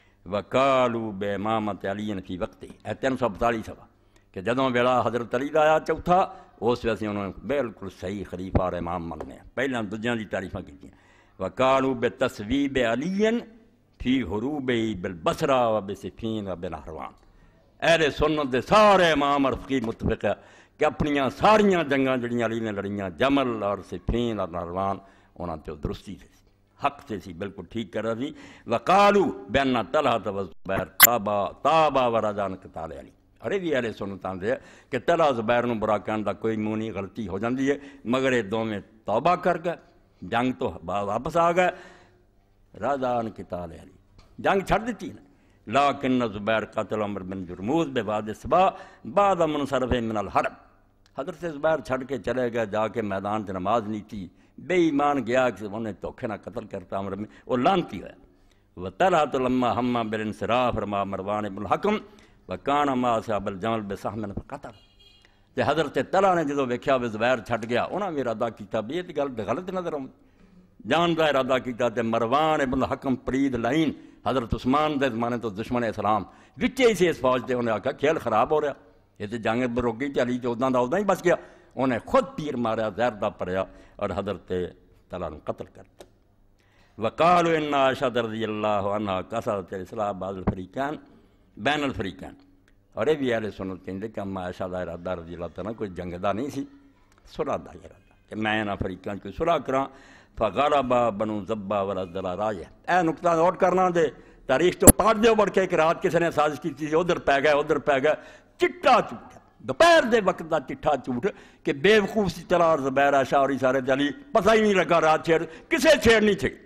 وقالوا بے امامت علی فی وقت اے تین سو بتالی سوا کہ جدوں ویلا حضرت علی دا آیا چوتھا اس ویسے انہوں نے بالکل صحیح خلیفہ اور امام مننے ہیں پہلے دوجیاں دی تعریفاں کی ہیں وقالوا بتصویب علی فی حروب بالبصرہ و بصفین و بنہروان اہل سنت دے سارے امام اور فقیہ متفق ہے کہ اپنیاں ساریاں جنگاں جڑیاں علی نے لڑیاں جمل اور صفین اور نہروان انہاں تے درستی سے حق سے سی بالکل ٹھیک کر رہا سی وقالوا بین طلحۃ و زبیر تابا تابا و رضان قتال علی ارے بھی اہل سنتاں دے کہ طلحہ زبیر نو برا کہن دا کوئی منہ نہیں غلطی ہو جاندی ہے مگر یہ دوویں توبہ کر گئے جنگ تو واپس آ گئے رضان قتال علی جنگ چھڑ دیتی نے لیکن زبیر قتل عمر بن جرموز بے واد صبا بعد منصرف من الحرب حضرت زبیر چھڑ کے چلے گئے جا کے میدان سے نماز نہیں تھی بے ایمان گیا کہ انہیں دھوکے نہ قتل کرتا عمر میں وہ لانتی ہے وطلحۃ لما ہما بالانصراف رما مروان بن الحکم وکان ما اصحاب الجمل بسہم فقتل تے حضرت طلحہ نے جدو ویکھیا وہ زبیر چھٹ گیا انہاں بھی ارادہ کیتا بھی یہ گل غلط نظر آؤں جان دا ارادہ کیتا تے مروان بن الحکم پرید لائن حضرت عثمان دے زمانے تو دشمن اسلام وچے ہی اس فوج تے انہیں آکھا کھیل خراب ہو رہا یہ تے جنگ روک گئی تے علی تے اداں دا اداں ہی بچ گیا انہیں خود تیر ماریا زہر دا پڑیا اور حضرت طلحہ نے قتل کر دیا وقالوا ان عائشہ رضی اللہ عنہ قصدت اصلاح بعض الفریقین بین الفریقین اور یہ بھی اہل سنت کہندے کہ اما عائشہ دا ارادہ رضی اللہ تعالیٰ کوئی جنگ دا نہیں سی صلح دا ارادہ کہ میں انہاں فریقین کوئی صلح کراں فغلب بنو زبا ورزدل راجہ اے نقطہ نوٹ کرنا دے تاریخ تو پاٹ دیو بڑھ کے ایک رات کسی نے سازش کی تھی ادھر پہ گئے ادھر پہ گئے چٹا چوٹ دوپہر دے وقت دا چٹھا چوٹ کہ بے وقوف سی طرح اور زبیر عائشہ اور اشارے علی پتہ ہی نہیں لگا رات چھیڑ کسے چھیڑ نہیں چھیڑ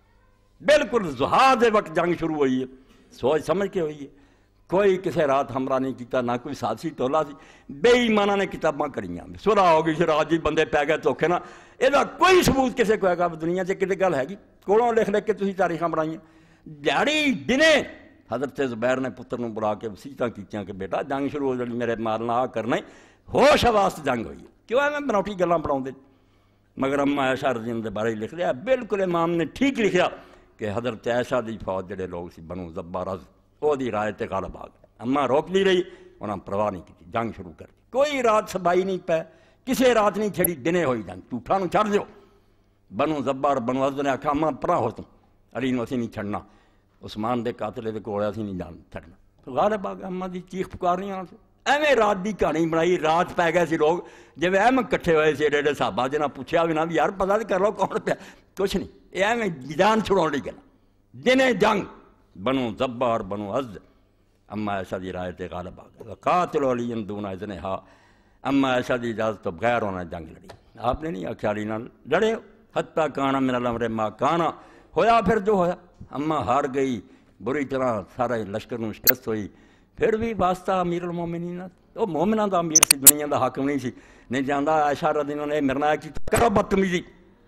بالکل ضحیٰ دے وقت جنگ شروع ہوئی ہے سوچ سمجھ کے ہوئی ہے کوئی کسے رات ہمراہ نہیں کیتا نہ کوئی ساتھی تولا سی بے ایمانہ نے کتاباں کریاں صلح ہو گئی پھر آج ہی بندے پہ گئے دھوکے نا یہ کوئی ثبوت کسے کو ہے گا دنیا سے کتے گل ہے گی کوڑوں لکھ لکھ کے تسی تاریخاں بنائیاں دیہڑی دنے حضرت زبیر نے پتر نو بلا کے وسیعتاں کیتیاں کہ بیٹا جنگ شروع ہو جڑی میرے مارنا آ کرنا ہی ہوش واسطے جنگ ہوئی کیوں ہے میں بناوٹی گلاں پڑھاؤں دے مگر اما عائشہ رضی اللہ دے بارے لکھ لیا بالکل امام نے ٹھیک لکھیا کہ حضرت عائشہ دی فوج جڑے لوگ سی بنو زبا رض وہ دی رائے تے غالب آ گئے اما روک نہیں رہی انہاں پرواہ نہیں کی جنگ شروع کر دی کوئی رات سبائی نہیں پہ کسے رات نہیں چھڑی دنے ہوئی جنگ جھوٹا نو چھڑ دیو بنو زبا اور بنو عز نے آکھا اما پرا ہو تم علی نو اسی نہیں چھڑنا عثمان دے قاتلے دے کوڑے اسی نہیں جان چھڑنا تو غالب آ گئے اما دی چیخ پکارنی آن سے ایویں رات دی کہانی بنائی رات پہ گئے سی لوگ جب ایم کٹھے ہوئے سی ایڈے صحابہ جنہاں پوچھا بھی نہ بھی یار پتہ کر لو کون پہ کچھ نہیں یہ ایویں جان چھڑاؤ لی گلا دنے جنگ بنو زبا اور بنو عز اما عائشہ دی رائے تے غالب آ گئے قاتل علی دون اذنہا اما عائشہ دی اجازت تو بغیر انہوں نے جنگ لڑی آپ نے نہیں آخیا علی نال لڑے حتیٰ کانا من الامر ما کانا ہویا پھر جو ہویا اما ہار گئی بری طرح سارے لشکر نو شکست ہوئی پھر بھی واسطہ امیر المومنین وہ مومنہ دا امیر سی دنیا دا حاکم نہیں سی نہیں جاندا عائشہ رضی اللہ عنہا نے میرے نال کی کرو بدتمیزی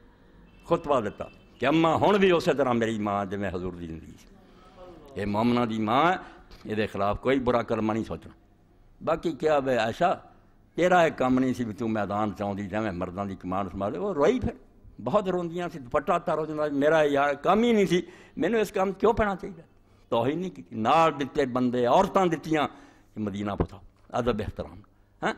خطبہ دیتا کہ اما ہن بھی اسی طرح میری ماں جویں حضور دی زندگی سی یہ مومنہ دی ماں یہ دے خلاف کوئی برا کلمہ نہیں سوچنا باقی کیا بے عائشہ تیرا ایک کام نہیں سی بھی تو میدان چاہتی جائیں مردوں کی کمان سنبھالے وہ روئی پھر بہت روندیاں سی دوپٹہ تارو جنا میرا یار کام ہی نہیں سی مینوں اس کام کیوں پڑھنا چاہیے توہین نہیں کی نال دتے بندے عورتاں دتیاں مدینہ پتھا ادب احترام ہاں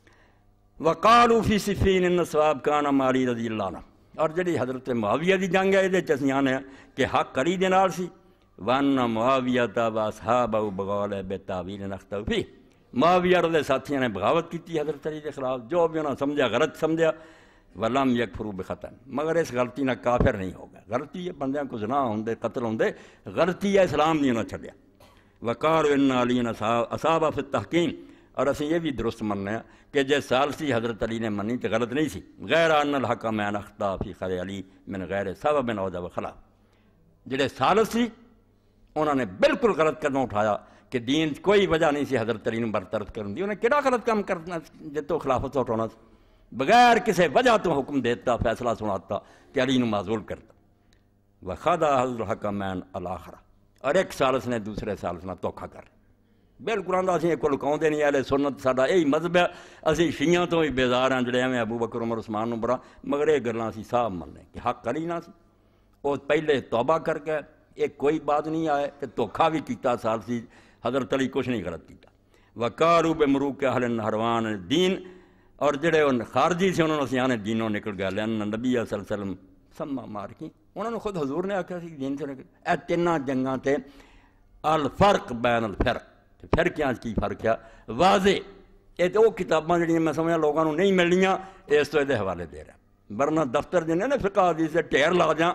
وقالوا فی صفین ان ثواب کان مالی رضی اللہ عنہ اور جڑی حضرت معاویہ دی جنگ ہے یہ چسیاں نے کہ حق علی دے نال سی وان معاویہ و اصحابہ بغول بتاویل نختو فی معاویہ دے ساتھیاں نے بغاوت کی حضرت علی کے خلاف جو بھی انہوں نے سمجھا غلط سمجھا ولم یکفروا بخطا مگر اس غلطی نہ کافر نہیں ہوگا غلطی ہے بندیاں کو زنا ہوندے قتل ہوندے غلطی ہے اسلام نہیں انہوں چھڈیا وقالوا ان علی اصابہ فی التحکیم اور اسی یہ بھی درست مننے ہیں کہ جے ثالثی حضرت علی نے منی تو غلط نہیں سی غیر ان الحکم ان اخطا فی خیر علی من غیر سبب اوجب خلا جڑے ثالثی انہوں نے بالکل غلط قدم اٹھایا کہ دین کوئی وجہ نہیں سی حضرت علی نے برطرف کرن دی انہیں کیڑا غلط کام کرنا جے تو خلافت اٹھانا بغیر کسی وجہ تو حکم دیتا، فیصلہ سناتا کہ علی نو معزول کرتا۔ وخدا حضر الحکمین الاخرہ، اور ایک سالس نے دوسرے سالس نہ دھوکھا کر بالکل آندا اسی کو لکاؤندے نہیں، اہل سنت ساڈا یہی مذہب ہے، اسی شیعہ تو ہی بیزار ہیں جڑے ایویں ابو بکر عمر عثمان نو برا، مگر یہ گلاں اسی صاحب مننے کہ حق علی نہ سی۔ وہ پہلے توبہ کر کے ایک کوئی بات نہیں آئے کہ دھوکھا بھی کیتا سالسی، حضرت علی کچھ نہیں غلط کیتا۔ وقارو بمروق اہل النہروان دین، اور جڑے ان خارجی سے انہوں نے سیانے دینوں نکل گئے، لأن نبی صلی اللہ علیہ وسلم سما مار کی، انہوں نے خود حضور نے آکھا سی دین سے نکل اے تیناں جنگاں تے الفرق بین الفرق، فرقیاں کی فرق ہے واضح۔ یہ تو وہ کتاباں جڑیاں میں سمجھا لوگوں کو نہیں ملنیاں، اس تو یہ حوالے دے رہا، ورنہ دفتر جنہیں نا فقہ حدیث سے ٹھیر لا جاں۔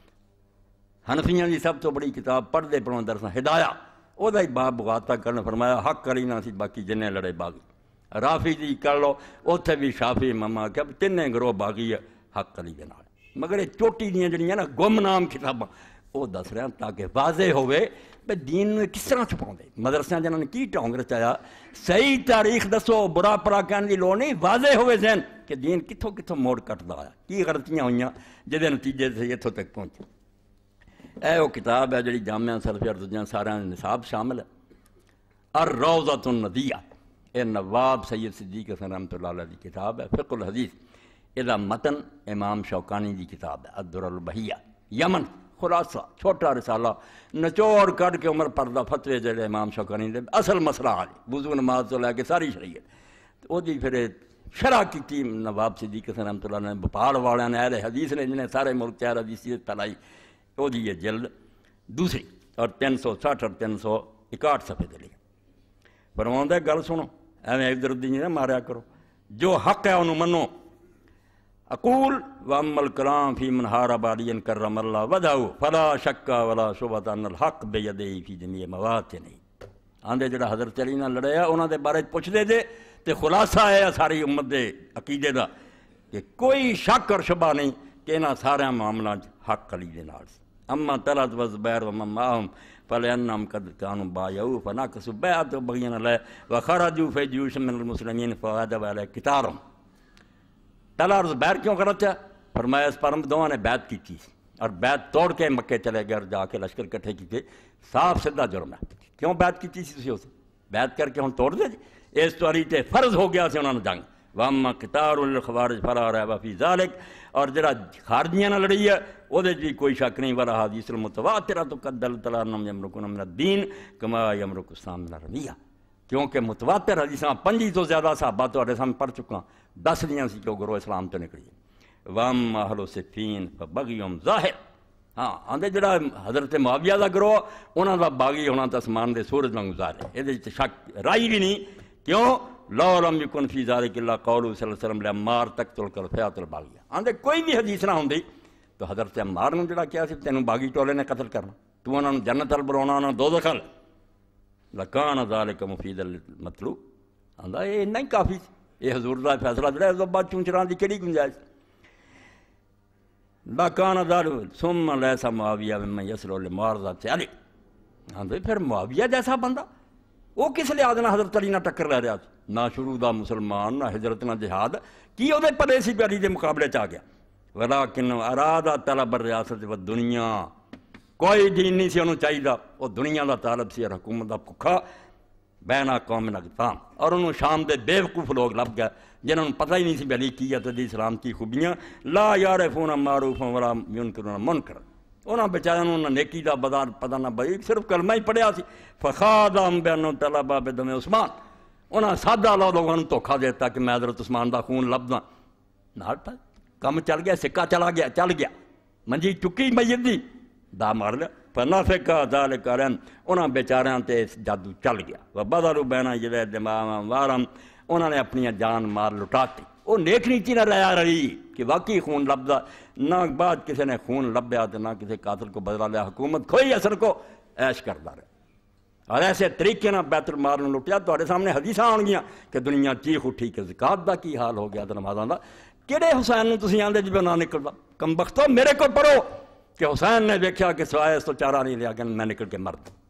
حنفیاں دی سب تو بڑی کتاب پڑھ دے پڑھوں درساں ہدایہ، وہ دا ہی باب بغاتا کرنا، فرمایا حق علی نہ سی باقی جنہیں لڑے باغی۔ رافی دی کر لو اتھے بھی شافی امامہ کہ تینے گروہ باغی ہے حق علی دے نال، مگر یہ چوٹی دیاں جڑیاں نا گمنام کتاباں وہ دس رہے ہیں تاکہ واضح ہوئے بھئی دین نے کس طرح چھپاؤں دے، مدرسیاں جنہوں نے کی ٹونگ رچایا، صحیح تاریخ دسو، برا پرا کہنے دی لوڑ نہیں، واضح ہوئے ذہن کہ دین کتھوں کتھوں موڑ کٹدا آیا، کی غلطیاں ہوئیاں جدے نتیجے سے اتھوں تک پہنچے۔ اے وہ کتاب ہے جڑی جامعہ سلفی اور دنیا سارے نصاب شامل ہے، الروضۃ الندیہ، اے نواب سید صدیق حسن رحمۃ اللہ علیہ کی کتاب ہے، فقہ الحدیث۔ ادا متن امام شوکانی دی کتاب ہے الدر البہیہ، یمن، خلاصہ چھوٹا رسالہ نچوڑ کر کے عمر پردہ فتوے جڑے امام شوکانی دے اصل مسئلہ آلی وضو نماز تو لے کے ساری شریعت، وہ دی پھر شرح کی تھی نواب صدیق حسن رحمۃ اللہ نے، بھوپال والے نے، اہل حدیث نے، جنہیں سارے ملک چہر حدیثیت پھیلائی، وہ دی یہ جلد دوسری اور تین سو ساٹھ اور تین سو اکاٹھ صفحے دے لئے فرماؤں ہے گل سنو، ایویں ادھر ادھر نہیں ماریا کرو، جو حق ہے انہوں منو۔ اقول واما الکلام فی من حارب علی کرم اللہ وجہہ فلا شک ولا شبہۃ ان الحق بیدیہ فی جمیع مواطنہ۔ آندے جڑا حضرت علی نال لڑیا انہاں دے بارے پوچھ دے دے تے خلاصہ ہے ساری امت دے عقیدے دا کہ کوئی شک اور شبہ نہیں کہ انہاں سارے معاملات حق علی دے نال۔ اما طلحۃ و زبیر و من معہم فلأنہم قد کانوا بایعوا فنقضوا بیعۃ بغیا علیہ وخرجوا فی جیوش من المسلمین فوجب علیہ قتالہم۔ طلحہ اور زبیر کیوں غلط ہے؟ فرمایا اس پر ہم دونوں نے بیعت کی تھی اور بیعت توڑ کے مکے چلے گئے اور جا کے لشکر کٹھے کیتے، صاف سدھا جرم ہے۔ کیوں بیعت کی تھی تسی اسے؟ بیعت کر کے ہم توڑ دے جی، اس تواری تے فرض ہو گیا سے انہوں نے جنگ۔ واما قتال للخوارج فلا ریب فی ذلک، اور جڑا خارجیاں نہ لڑی ہے وہ دے بھی کوئی شک نہیں، ولا حدیث المتواترہ تو قد دلت علی انہم یمرقون من الدین کما یمرق السام من الرمیہ، کیونکہ متواتر حدیثاں پنجی تو زیادہ صحابہ تو ہمارے سامنے پڑھ چکا، دس دیاں سی کہ وہ گروہ اسلام تو نکلی۔ واما اہل صفین فبغیہم ظاہر، ہاں آندے جڑا حضرت معاویہ دا گروہ انہاں دا باغی ہونا تو اسمان دے سورج وانگوں ظاہر ہے، یہ شک رائی بھی نہیں۔ کیوں؟ لو لم یکن فی ذلک الا قول صلی اللہ علیہ وسلم لعمار تقتلک الفئۃ الباغیہ، آندے کوئی بھی حدیث نہ ہوندی تو حضرت عمار نے جڑا کیا سی تینوں باغی ٹولے نے قتل کرنا، تو انہاں نوں جنت ال بلاونا، انہاں دوزخ ال، لکان ذالک مفید المطلوب، آندا یہ نہیں کافی، یہ حضور دا فیصلہ جڑا اس بعد چونچراں دی کیڑی گنجائش؟ لکان ذالک ثم لیس معاویہ ممن یصل لمعارضۃ علی، آندے پھر معاویہ جیسا بندہ وہ کس لحاظ نہ حضرت علی نہ ٹکر لے رہا، نہ شروع دا مسلمان، نہ ہجرت، نہ جہاد، کی وہ پلے سی علی دے مقابلے چ آ گیا؟ ولیکن اراد طلب الریاست والدنیا، کوئی دین نہیں سی انہوں چاہیے، وہ دنیا دا طالب سی اور حکومت دا بھکھا بین قوم اقدام، اور انہوں شام دے بے وقوف لوگ لب گئے جنہوں پتہ ہی نہیں سی علی کی ہے دی اسلام کی خوبیاں، لا یعرفون معروفا ولا ینکرون منکرا، انہاں بیچاریاں نوں نہ نیکی دا بازار پتہ نہ بھئی، صرف کلمہ ہی پڑھیا سی۔ فخادم بانو طلبا بدم عثمان، انہاں سادہ لوگوں نوں دھوکھا دیتا کہ میں حضرت عثمان دا خون لبدا، نال پا کم چل گیا، سکہ چلا گیا، چل گیا، منجی چکی میت دی دا مار لیا، فنافقا ذالک علیہم، انہاں بیچاریاں تے جادو چل گیا، وبدلوا بین یدی دماء وارم، انہوں نے اپنی جان مار لٹاتی، وہ نیک نیتی نہ رہا رہی کہ واقعی خون لبدا، نہ بعد کسی نے خون لبیا تو نہ کسی قاتل کو بدلا لیا، حکومت کھوئی اثر کو عیش کرتا رہے، اور ایسے طریقے نہ بیت المال نے لٹیا۔ تو سامنے حدیثاں آن گیا کہ دنیا چیخ اٹھی کہ زکات دا کی حال ہو گیا تو نمازاں دا، کہڑے حسین نوں تسی آندے جی نہ نکلدا؟ کم بختو میرے کو پڑھو کہ حسین نے دیکھا کہ سوائے اس تو چارہ نہیں لیا کہ میں نکل کے مرد،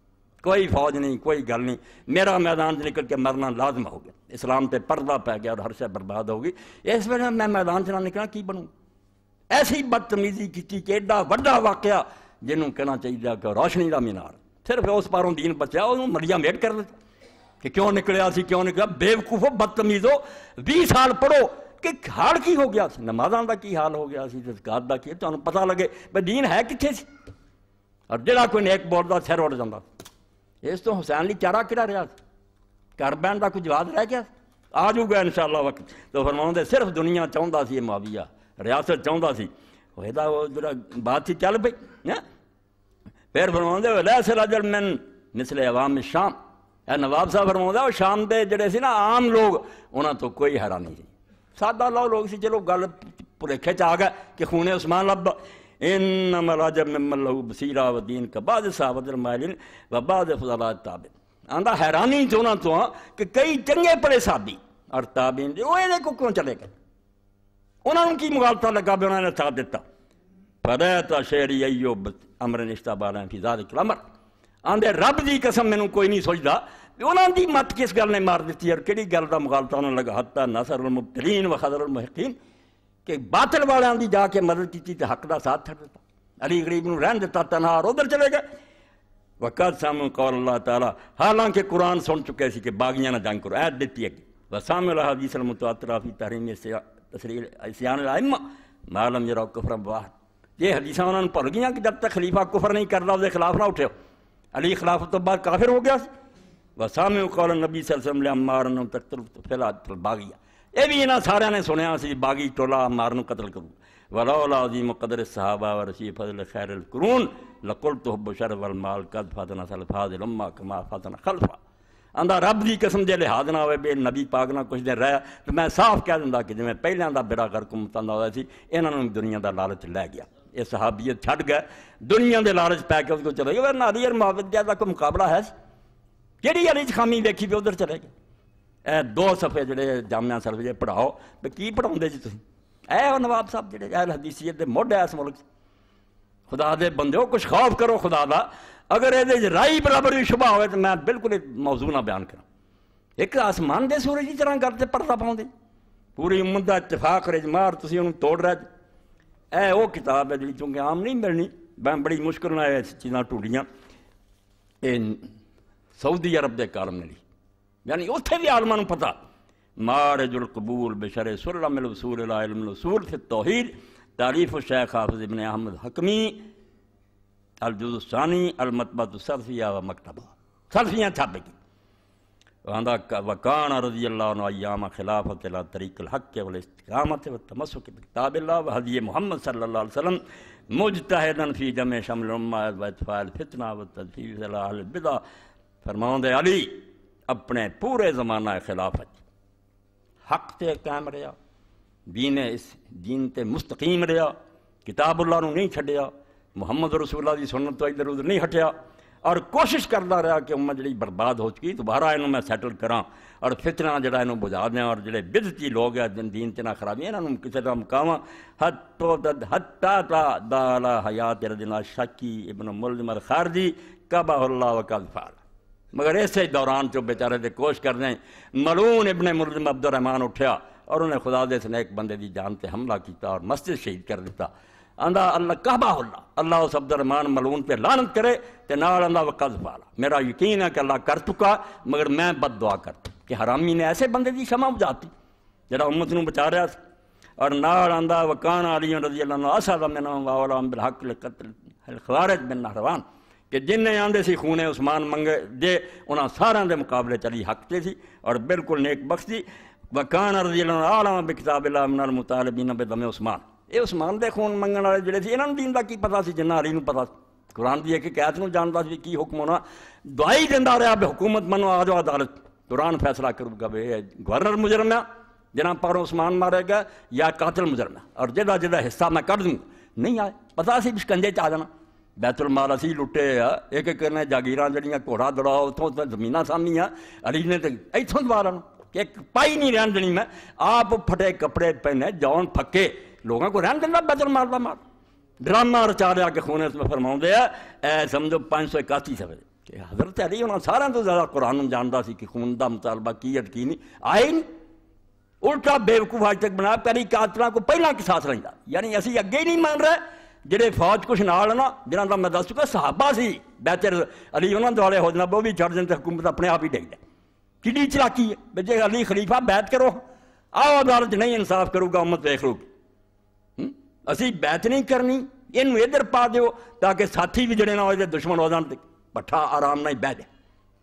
کوئی فوج نہیں، کوئی گل نہیں، میرا میدان سے نکل کے مرنا لازم ہو گیا، اسلام تے پردہ پہ گیا اور ہر شے برباد ہو گئی، اس وجہ میں میدان سے نہ نکلا کی بنوں؟ ایسی بدتمیزی کی کہ ایڈا وڈا واقعہ جنہوں کہنا چاہیے کہ روشنی دا مینار، صرف اس پاروں دین بچیا انہوں مریا میٹ کر دیتا کہ کیوں نکلیا سی کیوں نکلیا، بیوقوفو بدتمیزو، بیس سال پڑھو کہ حال کی ہو گیا سی، نمازاں دا کی حال ہو گیا سی، زکات دا کی، تانوں پتہ لگے بھئی دین ہے کتھے سی، اور جڑا کوئی نیک بولدا سر اڑ جاندا، اس تو حسین لی چارہ کہڑا رہا سی، گھر بہن دا کوئی جواب رہ گیا، آ جاؤ گا انشاءاللہ وقت، تو فرماؤں دے صرف دنیا چاہندا سی معاویہ، ریاست چاہندا سی، وہدا وہ جڑا بات تھی چل پئی، پھر فرماؤں دے لیس رجل من مثل عوام شام، اے نواب صاحب فرماؤں دے وہ شام دے جڑے سی نا عام لوگ، انہاں تو کوئی حیرانی نہیں سی، سادہ لو لوگ سی، چلو گل پریکھے چ آ گئے کہ خون عثمان لبدا، انما العجب ممن لہو بصیرہ و دین کا بعض صحابۃ المائلین و بعض فضلاء التابعین، آندا حیرانی تو انہاں تو کہ کئی چنگے پڑے صحابی اور تابعین جو وہ انہیں کو کیوں چلے گئے، انہوں نے کی مغالطہ لگا بھی انہوں نے ساتھ دیتا، فَرَيْتَ شَعْرِي ایوب امر اشتبالہ فی ذالک الامر، آندے رب دی قسم میں کوئی نہیں سوچدا کہ انہوں دی مت کس گل نے مار دیتی اور کیڑی گل دا مغالطہ انہوں نے لگا، حتی نصر المبتلین و خضر المحقین، کہ باطل والوں دی جا کے مدد کی تے حق دا ساتھ چھڑ دیتا، علی غریب نو رہن دیتا تنہا اور ادھر چلے گئے، وقت سامو قول اللہ تعالیٰ، حالانکہ قرآن سن چکے سی کہ باغیاں نہ جنگ کرو، عید دیتی ہے کہ وسامع الحدیث المتواترہ فی تحریم تشریع عصیان الائمہ ما لم یروا کفرا بواحد، یہ حدیثاں انہوں نے پڑھ گئیاں کہ جب تک خلیفہ کفر نہیں کردا اس کے خلاف نہ اٹھے، علی خلافت تو بعد کافر ہو گیا سی، وسامع قول النبی صلی اللہ علیہ وسلم لعمار انہم تقتلوا فی الباغیہ، یہ بھی انہاں سارے نے سنیا سی باغی ٹولا عمار نو قتل کرو، ولولا عظیم قدر الصحابہ ورسی فضل خیر القرون لقلت حب الشرف والمال قد فاتنا سلفاظ الامہ کما فاتنا خلفا، آندا رب دی قسم دے لحاظ نہ ہوئے بے نبی پاک نہ کچھ دن رہا تو میں صاف کہہ دوں کہ جی میں پہلے دا بیڑا غرق متندا ہوا سی، انہاں نوں دنیا دا لالچ لے گیا، یہ صحابیت چھڈ گئے دنیا دے لالچ پہ کے اس کو چلے گئے، ورنہ علی اور معاویہ دا کوئی مقابلہ ہے کیڑی علی خامی دیکھی پہ ادھر چلے گئے، اے دو صفحے جڑے جامعہ سلفیہ پڑھاؤ تے کی پڑھاؤندے جی تسی، اے وہ نواب صاحب جڑے اہل حدیثیت دے مڈ ہے اس ملک خدا دے بندے کچھ خوف کرو خدا دا، اگر یہ رائی برابر بھی شبہ ہوئے تو میں بالکل موضوع نہ بیان کروں، ایک آسمان دے سورج کی طرح کرتے پردہ پاؤں دے، پوری امت دا اتفاق اور اجماع تسی انہوں توڑ رہے، اے وہ کتاب ہے جی چونکہ عام نہیں ملنی، میں بڑی مشکل نہ چیزاں ٹوٹیاں، اے سعودی عرب دے کالم نے لی، یعنی اتھے بھی عالماں نوں پتہ، مارج القبول بشرع سلم الوصول الى علم الوصول فی التوحید، تعریف الشیخ حافظ ابن احمد حکمی، الجزء الثانی المطبعۃ السلفیہ و مکتبہ، سلفیاں چھاپے کی، وکان رضی اللہ عنہ ایام خلافت الى طریق الحق والاستقامت والتمسک بکتاب اللہ و ہدی محمد صلی اللہ علیہ وسلم مجتہداً فی جمع شمل الامہ و اطفاء الفتنہ و تدفیف اہل البدع، فرماؤں دے علی اپنے پورے زمانہ خلافت حق تے قائم رہا، دین اس دین تے مستقیم رہا، کتاب اللہ نو نہیں چھڈیا، محمد رسول اللہ دی سنت تو ادھر ادھر نہیں ہٹیا، اور کوشش کرتا رہا کہ امت جڑی برباد ہو چکی دوبارہ انہوں میں سیٹل کراں اور فتنہ جڑا انہوں بجا دیں، اور جڑے بدعتی لوگ ہیں جن دین تے نہ خرابی انہوں کسی طرح مقاواں، حتی تا دالا حیات ردنا شکی ابن ملزم الخارجی کعبہ اللہ و کالفال، مگر ایسے دوران جو بیچارے دے کوشش کر دیں، ملعون ابن ملزم عبد الرحمن اٹھیا اور انہیں خدا دے سنے ایک بندے دی جان تے حملہ کیتا اور مسجد شہید کر دیتا، آندا اللہ کعبہ اللہ اللہ اس عبد الرحمن ملعون پہ لعنت کرے تے نال اللہ وقذ پالا، میرا یقین ہے کہ اللہ کر چکا، مگر میں بد دعا کرتا کہ حرامی نے ایسے بندے دی شمع بجاتی جڑا امت نوں بچا رہا سی، اور نال آندا وکان علی رضی اللہ عنہ اسد منہم واولام بالحق لقتل الخوارج بن نہروان، کہ جن نے آندے سی خون عثمان منگے دے انہاں سارے دے مقابلے چلی حق تے سی اور بالکل نیک بخش سی، وکان رضی اللہ عنہ عالم بکتاب اللہ من المطالبین بدم عثمان، یہ عثمان دے خون منگن والے جڑے سی انہاں نوں دین دا کی پتہ سی جنہ علی نوں پتہ سی، قرآن دی ایک آیت نوں جاندا سی کی حکم ہونا، دعائی دیندا رہا بے حکومت منو آ جاؤ عدالت، قرآن فیصلہ کرو گا بے گورنر مجرم ہے جناب پر عثمان مارے گا یا قاتل مجرم ہے، اور جدا جدا حصہ میں کر دوں، نہیں آئے پتہ سی بشکنجے چ آ جانا، بیت المال اسی لٹے آ، ایک ایک نے جاگیراں جڑیاں گھوڑا دوڑاؤ اتوں زمیناں سامیاں، علی نے تے ایتھوں دوا لینا کہ ایک پائی نہیں رہن دینی، میں آپ پھٹے کپڑے پہنے جون پھکے لوگوں کو رہن دینا بیت المال دا مال، ڈرامہ رچا رہا کہ خونے اس میں فرماؤں دے اے سمجھو پانچ سو اکاسی صفحے کہ حضرت علی انہوں سارا تو زیادہ قرآن جانتا سی کہ خون دا مطالبہ کی اٹکی نہیں آئے نہیں، الٹا بیوقوف آج تک بنا پہلی قاتلاں کو پہلا قصاص لیندا، یعنی اسی اگے ہی نہیں مان رہے جڑے فوج کچھ نال نا جنہاں دا میں دس چکا صحابہ سی بیت علی انہوں دوالے ہو جانا وہ بھی چڑھ جاتے حکومت اپنے آپ ہی ڈگ جائے، کڈی چلاکی ہے بے جے علی خلیفہ بیعت کرو آؤ عدالت نہیں انصاف کرو گا امت دیکھ لو گی، اسی بیعت نہیں کرنی انہوں ادھر پا دیو تاکہ ساتھی بھی جڑے نہ ہوئے دشمن ہو جان پٹھا آرام نہیں بہ جائے،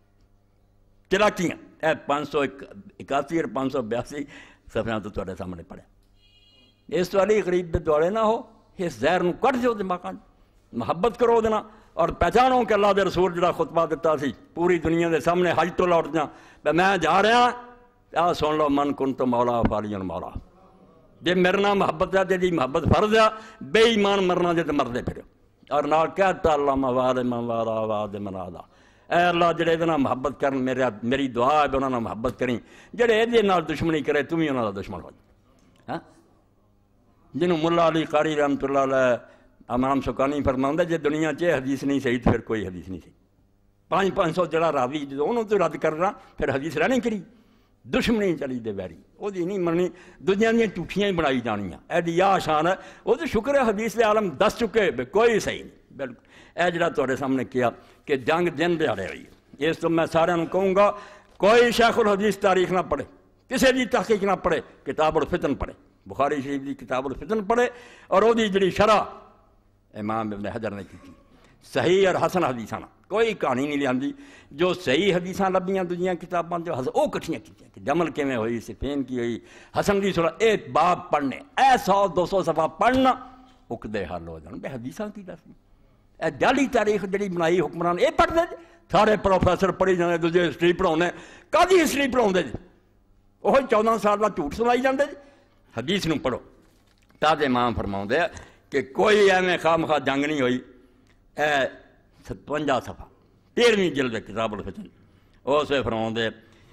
چلاکیاں اے پانچ سو اکاسی اور پانچ سو بیاسی صفحیاں تو تھوڑے سامنے پڑھے، اس والی غریب دے دوڑے نہ ہو اس زہر نو کٹ دیو دماغاں محبت کرو دینا اور پہچانو کہ اللہ دے رسول جڑا خطبہ دیتا سی پوری دنیا دے سامنے حج تو لوٹ جا میں جا رہا آ سن لو من کنت مولا فعلی مولا، جے میرے نام محبت ہے جی محبت فرض ہے بے ایمان مرنا جے تے مردے پھرو، اور نال کہتا اللہ موال من والا واد من آدا، اے اللہ جڑے دے نال محبت کرن میرے میری دعا ہے انہاں نال محبت کریں، جڑے دے نال دشمنی کرے تم ہی انہاں دا دشمن ہو جا، ہاں جنہوں ملا علی قاری رحمۃ اللہ علیہ امام شوکانی فرماؤں جے دنیا چ حدیث نہیں صحیح پھر کوئی حدیث نہیں صحیح، پانچ پانچ سو جڑا راوی جدوں انہوں تو رد کرنا پھر حدیث رہنی کری، دشمنی چلی دے ویری وہ نہیں مننی دنیا دیا ٹوٹیاں ہی بنائی جانیاں، ایڈی آ شان ہے وہ تو شکر ہے حدیث دے عالم دس چکے بے کوئی صحیح نہیں، بالکل اے جڑا تہاڈے سامنے کیا کہ جنگ دن دیہڑے ہوئی ہے، اس تو میں سارے نوں کہوں گا کوئی شیخ الحدیث تاریخ نہ پڑھے، کسی دی تحقیق نہ پڑھے، کتاب الفتن پڑھے، بخاری شریف دی کتاب الفتن پڑھے اور وہ دی جڑی شرح امام ابن حجر نے کی صحیح اور حسن حدیثاں کوئی کہانی نہیں لیاندی، جو صحیح حدیثاں لبیاں دنیا کتاباں جو حسن وہ کٹھیاں کیتیاں کہ جمل کیویں ہوئی صفین کی ہوئی حسن دی صورت ایک باب پڑھنے اے سو دو سو صفحہ پڑھنا اکدے حل ہو جان بے حدیثاں کی دسنی، اے جعلی تاریخ جڑی بنائی حکمران اے پڑھ دے سارے پروفیسر پڑھی جاندے دوجے ہسٹری پڑھاوندے کدی ہسٹری پڑھاوندے جی وہ چودہ سال دا جھوٹ سنائی جاندے جی، حدیث نوں پڑھو تاج امام فرماؤندے کہ کوئی ایویں خواہ مخواہ جنگ نہیں ہوئی، اے ستوجا صفحہ تیرہویں جلد کتاب الفتن اسے فرماؤندے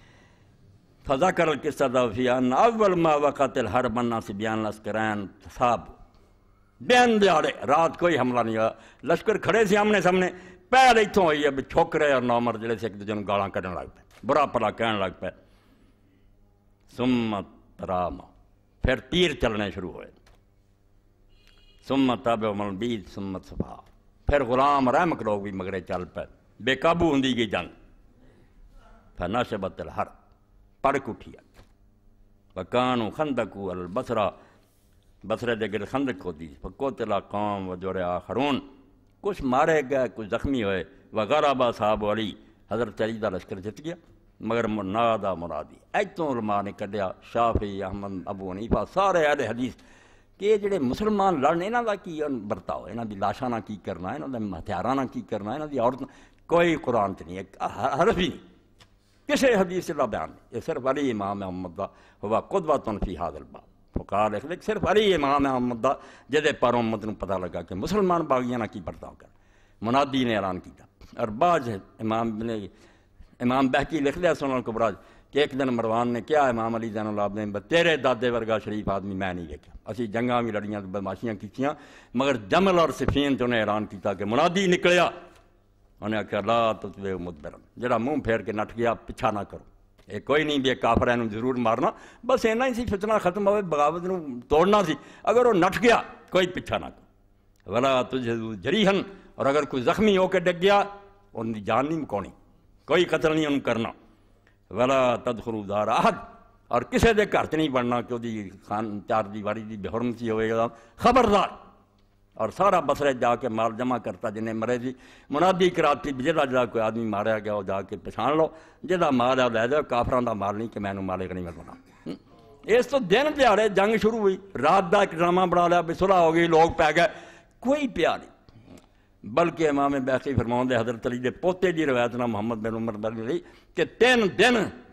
فذکر القصۃ فی ان اول ما وقت الحرب الناس بیان العسکرین صاحب دن دیہڑے رات کوئی حملہ نہیں ہوا، لشکر کھڑے سے آمنے سامنے پہلے اتوں ہوئی ہے چھوکرے اور نومر جڑے سے ایک دوجے نوں گالاں کڈن لگ پے برا بھلا کہن لگ پے، ثم ترام پھر تیر چلنے شروع ہوئے، ثم تابعهم البید ثم صفا پھر غلام رحمک لوگ بھی مگرے چل پے بے قابو ہوندی گئی جنگ، فنشبت الحرب پڑک اٹھی وکانوا خندقوا البصرہ بصرے دے گرد خندق ہوتی فقتل قوم وجرح آخرون کچھ مارے گئے کچھ زخمی ہوئے وغلب اصحاب علی حضرت علی دا لشکر جت گیا مگر منادا مرادی ایتوں علماء نے کڈیا شافعی احمد ابو حنیفہ سارے اہل حدیث کہ جڑے مسلمان لڑن انہاں دا کی برتاؤ انہاں دی لاشاں نہ کی کرنا انہاں دے ہتھیاراں نہ کی کرنا انہاں دی عورت کوئی قرآن چ نہیں ایک حرف ہی نہیں کسی حدیث دا بیان نہیں، یہ صرف علی امام محمد دا ہوا قدوۃ فی ھذا الباب فقال لکھ لکھ صرف علی امام محمد دا جدے پر امت نوں پتہ لگا کہ مسلمان باغیاں نہ کی برتاؤ کر منادی نے اعلان کیتا اور بعض امام نے امام بہکی لکھ لیا سنن الکبریٰ کہ ایک دن مروان نے کیا امام علی زین العابدین تیرے دادے ورگا شریف آدمی میں نہیں دیکھا، اسی جنگاں بھی لڑیاں بدماشیاں کیتیاں مگر جمل اور صفین تو انہیں اعلان کیتا کہ منادی نکلیا انہیں آخیا لا تتبعوا مدبرا جڑا منہ پھیر کے نٹ گیا پیچھا نہ کرو، یہ کوئی نہیں بھی کافر ہے ضرور مارنا بس اینا ہی سی فتنہ ختم ہوئے بغاوت نو توڑنا سی، اگر وہ نٹ گیا کوئی پیچھا نہ کرو ولا تجہزوا جریحا اور اگر کوئی زخمی ہو کے ڈگ گیا ان کی جان نہیں مکونی کوئی قتل نہیں ان کرنا ولا تدخلوا دار احد اور کسی دے گھر چ نہیں بننا کہ وہ خان چار دیواری دی بے حرمتی ہوئے گا خبردار، اور سارا بصرے جا کے مال جمع کرتا جنہیں مرے جی منادی کراتی جہاں جا کوئی آدمی ماریا گیا وہ جا کے پچھان لو جہاں مال ہے وہ لے جاؤ کافران دا مال نہیں کہ میں مال غنیمت بنا، اس تو دن دیہڑے جنگ شروع ہوئی رات دا ایک ڈرامہ بنا لیا بھی صلح ہو گئی لوگ پی گئے کوئی پیا نہیں، بلکہ امام بیہقی فرماؤندے حضرت علی دے پوتے دی روایت نہ محمد بن عمر بن علی کہ تین دن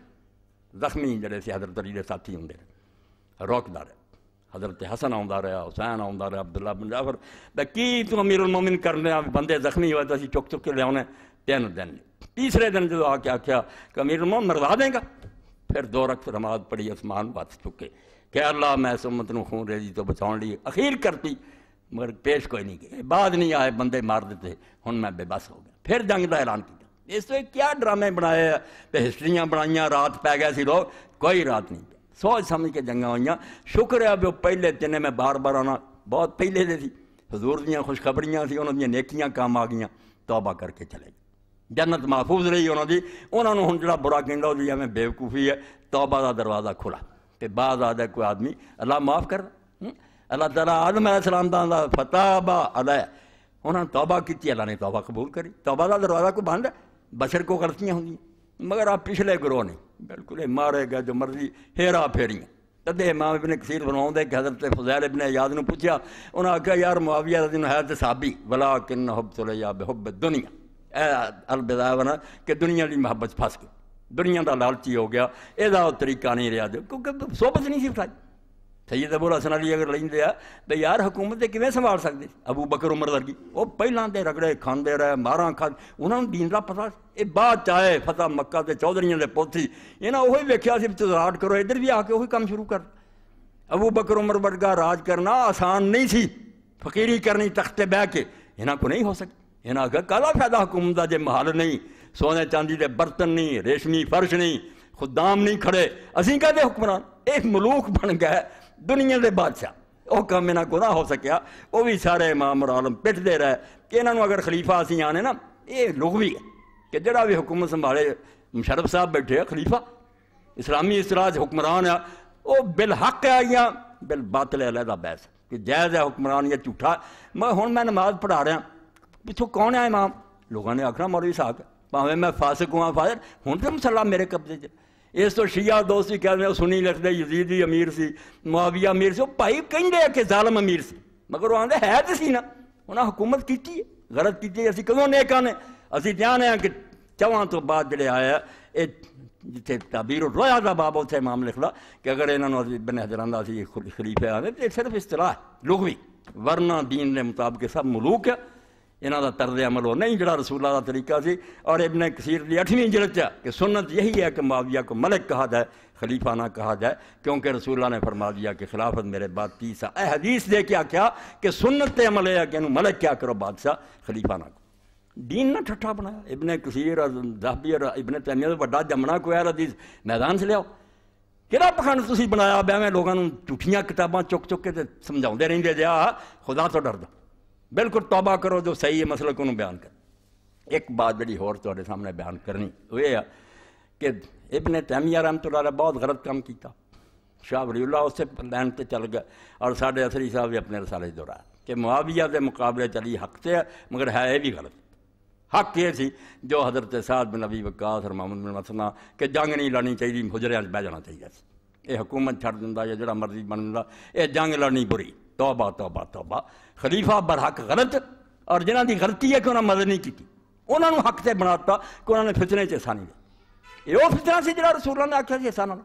زخمی جڑے سے حضرت علی دے ساتھی ہوندے روکدا رہے، حضرت حسن آندا رہا حسین آندا رہا عبداللہ بن جعفر تے کی تو امیر المومن کرنے بندے زخمی ہوئے تو اسی چک چک کے لیاونے تین دن، تیسرے دن جو آ کے آخیا کہ امیر المومن مروا دیں گا، پھر دو رکعت نماز پڑھی عثمان بات چکے کہ اللہ میں اس امت نو خون ریزی تو بچاؤ لی اخیر کرتی مگر پیش کوئی نہیں گئے بعد نہیں آئے بندے مار دیتے ہن میں بے بس ہو گیا، پھر جنگ دا اعلان کیا اس تو کیا ڈرامے بنائے تو ہسٹریاں بنائیاں رات پی گئے سی لوگ، کوئی رات نہیں پی، سوچ سمجھ کے جنگاں ہوئیاں۔ شکر ہے وہ پہلے جنہیں میں بار بار آنا بہت پہلے دے سی، حضور دیاں خوشخبریاں سی، انہوں دیاں نیکیاں کام آ گئیاں، توبہ کر کے چلے گئے، جنت محفوظ رہی انہوں دی۔ انہوں نے ہن جڑا برا کہندا دی ہمیں بیوقوفی ہے، توبہ دا دروازہ کھلا تے بعد آ کوئی آدمی اللہ معاف کر، اللہ تعالیٰ آدم علیہ السلام دا فتابہ علیہ، انہوں نے توبہ کی، اللہ نے توبہ قبول کری۔ توبہ دا دروازہ کو بند ہے، بشر کو غلطیاں ہوندی، مگر آپ پچھلے گروہ نہیں، بالکل مارے گا جو مرضی ہیرا پھیریاں۔ تدے امام ابن کثیر فرماؤں دے کہ حضرت فضیل ابن عیاض نے پوچھا، انہوں نے کہا یار معاویہ رضی اللہ عنہ ہے صحابی، ولیکن حبت الیہ بحب الدنیا، اے البدایہ بنا کہ دنیا دی محبت پھنس گئی، دنیا دا لالچی ہو گیا، اے دا طریقہ نہیں رہا، کیونکہ صحبت نہیں سی اٹھائی۔ سید ابو الحسن علی اگر لیندے آ بھئی یار حکومت دے کیویں سنبھال سکدے، ابو بکر عمر ورگی وہ پہلاں دے رگڑے کھاندے رہے، ماراں کھا، انہاں نوں دین دا پتہ، اے بعد چاہے فتح مکہ تے چودھریاں دے پوت سی، انہاں اوہی ویکھیا سی تزاٹ کرو، ادھر بھی آ کے اوہی کام شروع کر۔ ابو بکر عمر ورگا راج کرنا آسان نہیں سی، فقیری کرنی تختے بہ کے، انہاں کو نہیں ہو سکتی۔ انہاں کہا کالا فائدہ حکومت دا جے محل نہیں، سونے چاندی دے برتن نہیں، ریشمی فرش نہیں، خدام نہیں کھڑے، اسی کہتے حکمران، ایک ملوک بن گئے دنیا دے بادشاہ، وہ کام انہاں کو نہ ہو سکیا۔ وہ بھی سارے امام اور عالم پٹ دے رہے کہ انہاں اگر خلیفہ اسی آنے نا، یہ لغوی ہے کہ جڑا بھی حکومت سنبھالے، مشرف صاحب بیٹھے خلیفہ، اسلامی اصطلاح حکمران ہے، وہ بالحق ہے یا بالباطل ہے، علیحدہ بحث کہ جائز ہے حکمران یا جھوٹا۔ میں ہن میں نماز پڑھا رہا پچھوں کون ہے امام، لوگوں نے آکھنا مولوی صاحب، پاویں میں فاسق ہوں فاسق، ہن تو مسئلہ میرے قبضے چ۔ اس تو شیعہ دوست بھی کہتے ہیں سنی لکھتے یزیدی امیر سی، معاویہ امیر سی، وہ بھائی کہندے کہ ظالم امیر سی، مگر وہ آندے ہے تو سی نا، انہاں حکومت کیتی ہے، غلط کیتی ہے، اسی کدوں نیکاں نے، اسی جانے ہیں کہ چواں تو بعد جڑے آیا اے جتھے تعبیر الرؤیا دا باب اتھے امام لکھدا کہ اگر انہاں نوں ابن حجر آندا سی خلیفہ آندے تے صرف اصطلاح لغوی، ورنہ دین دے مطابق سب ملوک ہے، انہاں دا طرز عمل ہو نہیں جڑا رسول اللہ دا طریقہ سی۔ اور ابن کثیر دی اٹھویں جلد ہے کہ سنت یہی ہے کہ معاویہ کو ملک کہا جائے، خلیفہ نہ کہا جائے، کیونکہ رسول اللہ نے فرما دیا کہ خلافت میرے بعد تیس سال، اے حدیث دے کے آکھیا کہ سنت تے عمل ہے کہ انہوں ملک کیا کرو بادشاہ، خلیفہ نہ کرو۔ دین نہ ٹھٹھا بنایا، ابن کثیر اور ذہبی اور ابن تیمیہ دا بڑا جمنا کوئی اہل حدیث میدان سے لیاؤ، کہڑا پکھنڈ تسی بنایا بیویں لوگاں نوں جھوٹیاں کتاباں چک چک کے تے سمجھاؤندے رہندے جا خدا تو ڈردا، بالکل توبہ کرو جو صحیح مسلک انہوں بیان کر۔ ایک بات جڑی ہور تہاڈے سامنے بیان کرنی وہ یہ ہے کہ ابن تیمیہ رحمۃ اللہ علیہ بہت غلط کام کیتا، شاہ ولی اللہ اس سے لین تے چل گئے، اور ساڈے اثری صاحب بھی اپنے رسالے دہرایا کہ معاویہ دے مقابلے چلی حق تے ہے، مگر ہے یہ بھی غلط۔ حق یہ سی جو حضرت سعد بن ابی وقاص اور محمد بن مسلمہ کہ جنگ نہیں لڑنی چاہیے، حجرے بہ جانا چاہیے سی، یہ حکومت چھڑ دیندا یا جڑا مرضی بن دیندا، یہ جنگ لڑنی بری، توبہ توبہ توبہ۔ خلیفہ برحق غلط، اور جنہاں دی غلطی ہے کہ انہاں مدد نہیں کی، انہاں نوں حق تے بناتا کہ انہاں نے فتنے چ حصہ نہیں لیا۔ یہ وہ فتنہ سی جڑا رسول اللہ نے آکھیا سی حصہ نہ لو،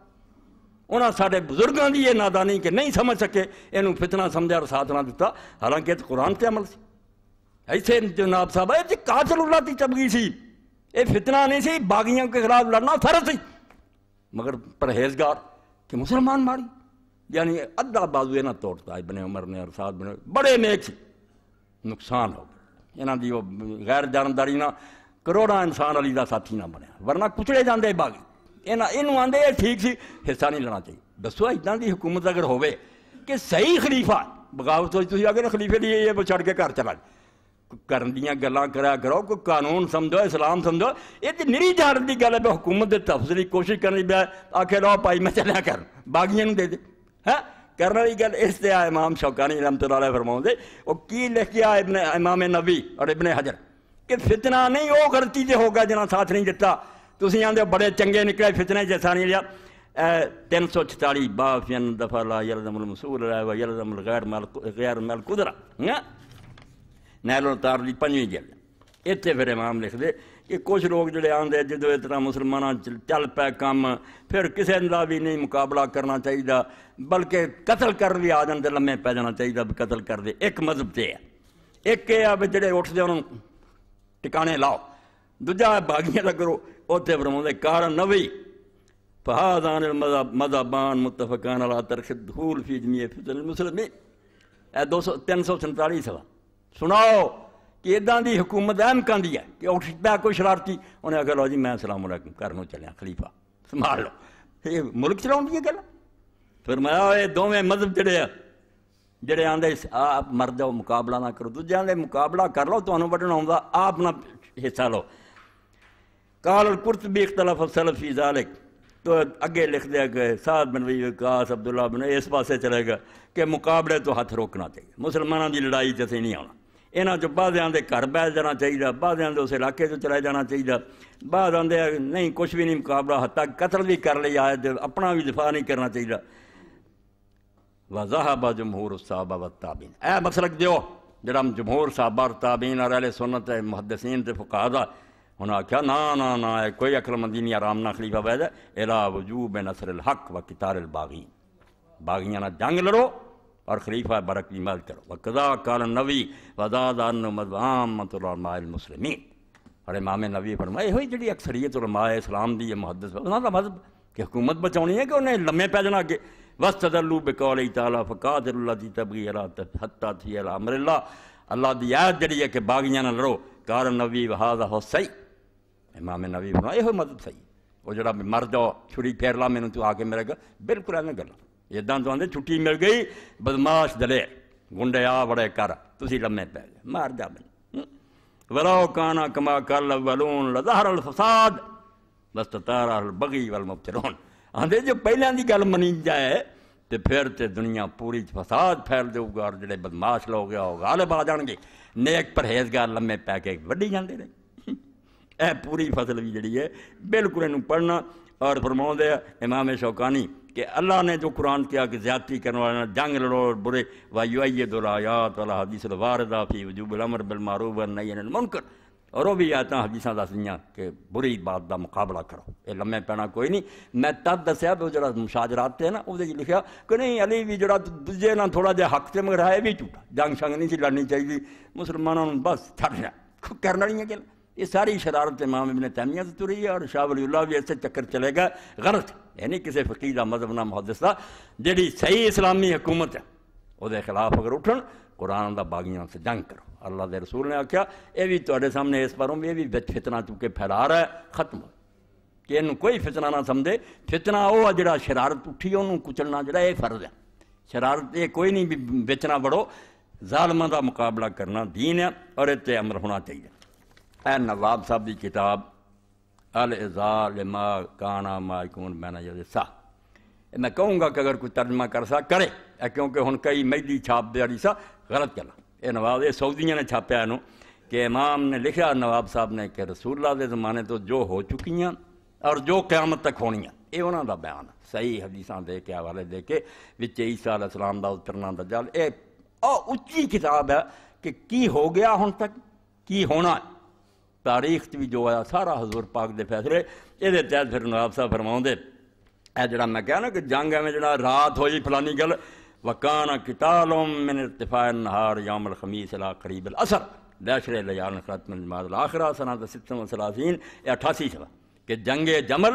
انہاں ساڈے بزرگاں دی یہ نادانی کہ نہیں سمجھ سکے، اینوں فتنہ سمجھا اور ساتھ نہ دتا، حالانکہ یہ قرآن تے عمل سی۔ ایسے جناب صاحب یہ قاتل اللہ کی چبگی سی، یہ فتنہ نہیں سی، باغیوں کے خلاف لڑنا فرض سی، مگر پرہیزگار کہ مسلمان ماری، یعنی ادھا بازو نہ توڑتا ابن عمر نے اور سعد بن بڑے نیک سی، نقصان ہو گیا انہاں دی وہ غیر جانداری نہ کروڑاں انسان علی دا ساتھی نہ بنیا، ورنہ کچڑے جاندے باغی، انہاں اینوں آندے یہ ٹھیک سی، حصہ نہیں لینا چاہیے۔ دسو اتنا دی حکومت اگر ہوئے کہ صحیح خلیفہ بغاوت ہوئی، تسی اگر خلیفے دی یہ وہ چڑھ کے گھر چلا جائے کرن دیاں گلاں کرا کرو، کوئی قانون سمجھو، اسلام سمجھو، یہ تو نری جان دی گل ہے، حکومت دے تفضیل دی کوشش کرنی پیا، آکھے لو بھائی میں چلیا کر باغیاں نوں دے دے، ہاں کرنے والی گل اس تے امام شوکانی رحمۃ اللہ علیہ فرماؤں دے، وہ کی لکھیا ابن امام نووی اور ابن حجر کہ فتنہ نہیں وہ غلطی تے ہوگا جنہاں ساتھ نہیں دتا، تسی آندے بڑے چنگے نکلے فتنے جیسا نہیں لیا۔ تین سو چتالی بافین دفعہ لا یلزم المسول و یلزم الغیر غیر مال قدرہ، نیل الطار دی پنجویں جلد، اتنے پھر امام لکھ دے کہ کچھ لوگ جڑے آندے جدو اس طرح مسلمانوں چل پے کام، پھر کسی دا بھی نہیں مقابلہ کرنا چاہیے، بلکہ قتل کر بھی آ جاندے، لمے پی جانا چاہیے بھی قتل کر دے۔ ایک مذہب تے ہے، ایک یہ ہے بھی جڑے اٹھ دے انہوں ٹکانے لاؤ، دوجا باغیاں دا کرو، اتنے فرماؤں دے کار نوی فہذان المذہب مذہبان متفقان علی ترک الدخول فی جمیع فتن المسلمین، اے دو سو تین سو سنتالی سوا سناؤ کہ اداں دی حکومت اہم کاندی ہے کہ اٹھ پیا کوئی شرارتی انہیں آخیا لو جی میں السلام علیکم کرنوں چلیا خلیفہ سنبھال لو یہ ملک چلاؤ دی گل فرمایا یہ دونوں مذہب جڑے آ جڑے آندے آپ مر جاؤ مقابلہ نہ کرو دوجے آندے مقابلہ کر لو تمہیں وڈنا آؤں آپ نہ حصہ لو قال القرطبی اختلاف السلف فی ذالک تو اگے لکھ دیا گئے سعد بن وی وقاص عبداللہ بن اس پاسے چلے گا کہ مقابلے تو ہاتھ روکنا چاہیے مسلمانوں کی لڑائی سے نہیں آنا یہاں چ بعض آدھے گھر بیٹھ جانا چاہیے بعض آدھے اس علاقے سے چلے جانا چاہیے بعض آدھے نہیں کچھ بھی نہیں مقابلہ حتیٰ قتل بھی کر لیا ہے اپنا بھی دفاع نہیں کرنا چاہیے وذهب جمہور الصحابہ والتابعین اے مسلک دیو جڑا جمہور صحابہ اور تابعین اور اہل سنت محدثین تے فقہاء دا انہاں آکھیا نا نا نا کوئی عقل مندی نہیں آرام نہ خلیفہ بیٹھے الا وجوب نصر الحق و قتال الباغین باغیاں نہ جنگ لڑو اور خلیفہ برک کی مدد کرو وقضا قال النبی وزاد ان عامۃ علماء المسلمین اور امام نبی فرمایا یہ ہوئی جڑی اکثریت علماء اسلام دی محدث انہاں دا مذہب کہ حکومت بچاؤنی ہے کہ انہیں لمے پی جانا کہ وَاسْتَدَلُّوا بِقَوْلِهِ تَعَالَىٰ فَقَاتِلُوا الَّتِي تَبْغِي حَتَّىٰ تَفِيَ إِلَىٰ أَمْرِ اللَّهِ اللہ دی آیت جڑی ہے کہ باغیاں نہ لڑو قال النبی وَهَٰذَا هُوَ الصَّحِيحُ امام نبی فرمایا یہ مدد صحیح وہ جڑا مر جاؤ چھری پھیر لا مینوں تو آ کے میرے گا بالکل ایویں گل اداں تو آندے چھٹی مل گئی بدماش دلیر گنڈے آ بڑے کر تسی لمے پے گئے مار جا بن وَلَوْ كَانَ كَمَا قَالَ الْأَوَّلُونَ لَظَهَرَ الْفَسَادُ وَاسْتَطَارَ الْبَغْيُ وَالْمُبْطِلُونَ آندے جو پہلیاں دی گل منی جائے تو پھر تے دنیا پوری فساد پھیل دے گا اور جڑے بدماش لوگ گیا ہوگا غالب آ جان گے نیک پرہیزگار لمے پے کے وڈی جاندے رہے اے پوری فصل بھی جڑی ہے بالکل انہوں پڑھنا اور فرماؤں دے امام شوکانی کہ اللہ نے جو قرآن کیا کہ زیادتی کرنے والا جنگ لڑو اور برے وَيُؤَيِّدُ الْآيَاتُ وَالْأَحَادِيثُ الْوَارِدَةُ فِي وُجُوبِ الْأَمْرِ بِالْمَعْرُوفِ وَالنَّهْيِ عَنِ الْمُنكَرِ اور وہ بھی آیتاں حدیثاں دس دیاں کہ بری بات دا مقابلہ کرو یہ لمے پینا کوئی نہیں میں تد دسیا بھی وہ جڑا مشاجرات تے نا وہ لکھیا کہ نہیں علی بھی جڑا دوجے نہ تھوڑا جہا حق سے مگر ہے بھی جھوٹا جنگ شنگ نہیں سی لڑنی چاہیے مسلمانوں بس چھڑنا کرنا نہیں ہے کہ یہ ساری شرارت امام ابن تیمیہ سے تری ہے اور شاہ ولی اللہ بھی ایسے چکر چلے گا غلط یعنی کسی فقیر دا مذہب نہ محدث دا جڑی صحیح اسلامی حکومت ہے وہ دے خلاف اگر اٹھن قرآن دا باغیاں سے جنگ کرو اللہ دے رسول نے آکھیا یہ بھی تواڈے سامنے اس پروں یہ بھی فتنہ چونکہ پھیلا رہا ہے ختم ہو کہ انہوں کوئی فتنہ نہ سمجھے فتنہ وہ جڑا شرارت اٹھی انہوں کچلنا جڑا یہ فرض ہے شرارت یہ کوئی نہیں بھی بچنا بڑھو ظالمہ دا مقابلہ کرنا دین ہے اور اتنے عمل ہونا چاہیے اے نواب صاحب دی کتاب الازاء لما کانا ما یکون بین یدی صاح میں کہوں گا کہ اگر کوئی ترجمہ کر سا کرے کیونکہ ہن کئی مہدی چھاپ دے سا غلط کرنا یہ نواب یہ سعودیاں نے چھاپیا انہوں کہ امام نے لکھا نواب صاحب نے کہ رسول اللہ دے زمانے تو جو ہو چکی ہیں اور جو قیامت تک ہونی ہیں یہ انہوں دا بیان ہے صحیح حدیثاں دے کے حوالے دے کے وچ عیسیٰ علیہ السلام دا اترنا دجال یہ اچھی کتاب ہے کہ کی ہو گیا ہن تک کی ہونا ہے تاریخ بھی جو ہے سارا حضور پاک دے فیصلے یہ تحت پھر نواب صاحب فرماؤں دے اے جڑا میں کہا نا کہ جنگ میں جڑا رات ہوئی فلانی گل وَكَانَ قِتَالٌ مِّنْ ارْتِفَاعِ النَّهَارِ يَوْمَ الْخَمِيسِ إِلَىٰ قَرِيبِ الْعَصْرِ دَشْرِ لَيَالٍ خَلَت مِّن جُمَادِ الْآخِرَةِ سَنَةَ سِتٍّ وَثَلَاثِينَ یہ اٹھاسی سوا کہ جنگ جمل